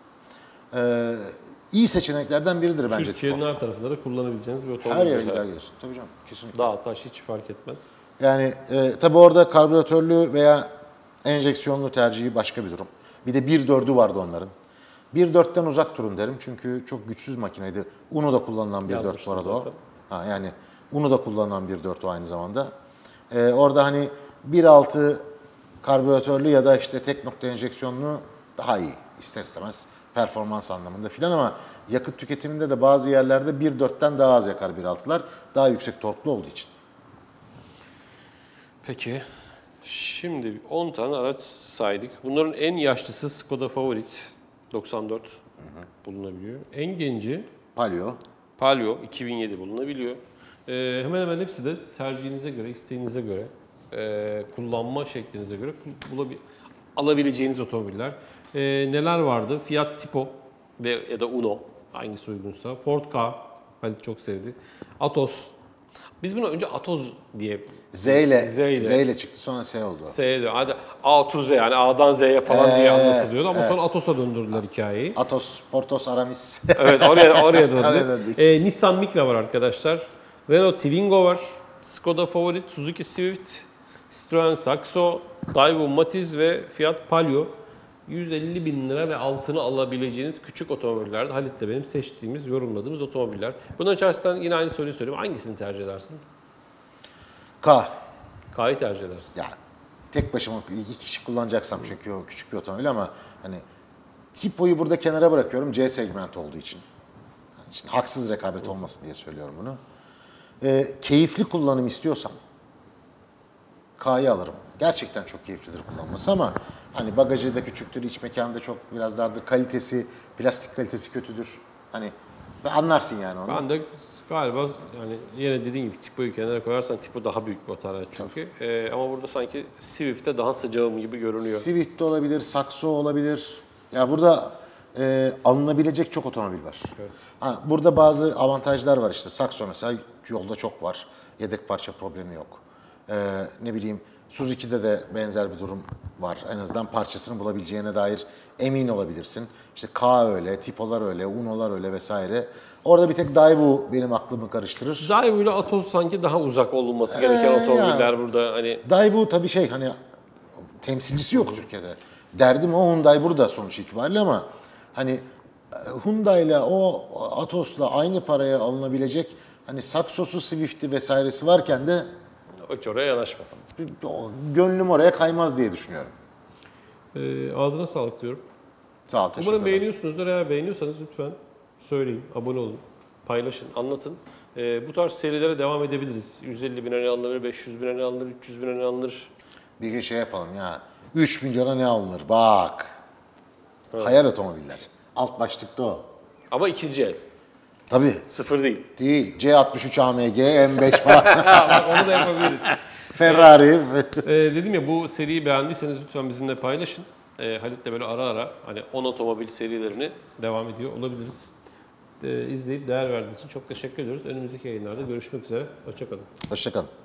iyi seçeneklerden biridir bence. Türkiye'nin her tarafında da kullanabileceğiniz bir otomobil. Her yere gider gelsin. Tabii canım, kesinlikle. Dağ taş hiç fark etmez. Yani tabii orada karbüratörlü veya enjeksiyonlu tercihi başka bir durum. Bir de 1.4'ü vardı onların. 1.4'ten uzak durun derim çünkü çok güçsüz makineydi. Uno'da kullanılan 1.4 bu Yazmıştım arada o. zaten. Ha, yani Uno'da kullanılan 1.4 o aynı zamanda. Orada hani 1.6 karbüratörlü ya da işte tek nokta enjeksiyonlu daha iyi ister istemez performans anlamında filan ama yakıt tüketiminde de bazı yerlerde 1.4'ten daha az yakar 1.6'lar daha yüksek torklu olduğu için. Peki. Şimdi 10 tane araç saydık. Bunların en yaşlısı Skoda Favorit 94 bulunabiliyor. En genci Palio. Palio 2007 bulunabiliyor. Hemen hemen hepsi de tercihinize göre, isteğinize göre, kullanma şeklinize göre alabileceğiniz otomobiller. Neler vardı? Fiat Tipo ya da Uno, hangisi uygunsa. Ford Ka, Halit çok sevdi. Atos. Biz buna önce Atos diye Z ile Z ile çıktı sonra S oldu. hadi A to Z yani A'dan Z'ye falan diye anlatılıyordu ama sonra Atos'a döndürdüler hikayeyi. Atos, Portos, Aramis. Evet oraya Oraya döndü. döndük. Nissan Micra var arkadaşlar. Renault Twingo var. Skoda Favorit, Suzuki Swift, Citroen Saxo, Daewoo Matiz ve Fiat Palio. 150 bin lira ve altını alabileceğiniz küçük otomobiller. Halit'le benim seçtiğimiz, yorumladığımız otomobiller. Bunların içerisinden yine aynı soruyu söyleyeyim. Hangisini tercih edersin? K. K'yı tercih edersin. Ya tek başıma iki kişi kullanacaksam çünkü o küçük bir otomobil ama hani Tipo'yu burada kenara bırakıyorum C segment olduğu için. Yani şimdi haksız rekabet olmasın diye söylüyorum bunu. Keyifli kullanım istiyorsam K'yı alırım. Gerçekten çok keyiflidir kullanması ama hani bagajı da küçüktür, iç mekanı da çok biraz dardır, kalitesi, plastik kalitesi kötüdür. Hani anlarsın yani onu. Ben de galiba yani yine dediğin gibi Tipo'yu kenara koyarsan Tipo daha büyük bir araç çünkü. Ama burada sanki Swift'te daha sıcağım gibi görünüyor. Swift olabilir, Saxo olabilir. Ya burada alınabilecek çok otomobil var. Evet. Burada bazı avantajlar var işte. Saxo mesela yolda çok var. Yedek parça problemi yok. Ne bileyim Suzuki'de de benzer bir durum var. En azından parçasını bulabileceğine dair emin olabilirsin. İşte K öyle, Tipo'lar öyle, Uno'lar öyle vesaire. Orada bir tek Daewoo benim aklımı karıştırır. Daewoo ile Atos sanki daha uzak olunması gereken otomobiller ya. burada hani Daewoo tabii hani temsilcisi yok Türkiye'de. Derdim o Hyundai burada sonuç itibariyle ama hani Hyundai ile o Atos'la aynı paraya alınabilecek hani Saxo'su, Swift'i vesairesi varken de hiç oraya yanaşma. gönlüm oraya kaymaz diye düşünüyorum. Ağzına sağlık diyorum. Sağ ol, teşekkür Umarım ederim. beğeniyorsunuzdur. Eğer beğeniyorsanız lütfen söyleyin, abone olun, paylaşın, anlatın. Bu tarz serilere devam edebiliriz. 150 bin alınır, 500 bin alınır, 300 bin alınır. Bir gün şey yapalım ya. 3 milyona ne alınır? Bak. Hayal otomobiller. Alt başlıkta o. Ama ikinci el. Tabii. Sıfır değil. Değil. C63 AMG, M5 falan. Bak onu da yapabiliriz. Ferrari. Dedim ya bu seriyi beğendiyseniz lütfen bizimle paylaşın. Halit'le böyle ara ara hani 10 otomobil serilerini devam ediyor olabiliriz. İzleyip değer verdiğiniz için çok teşekkür ediyoruz. Önümüzdeki yayınlarda görüşmek üzere. Hoşça kalın. Hoşça kalın.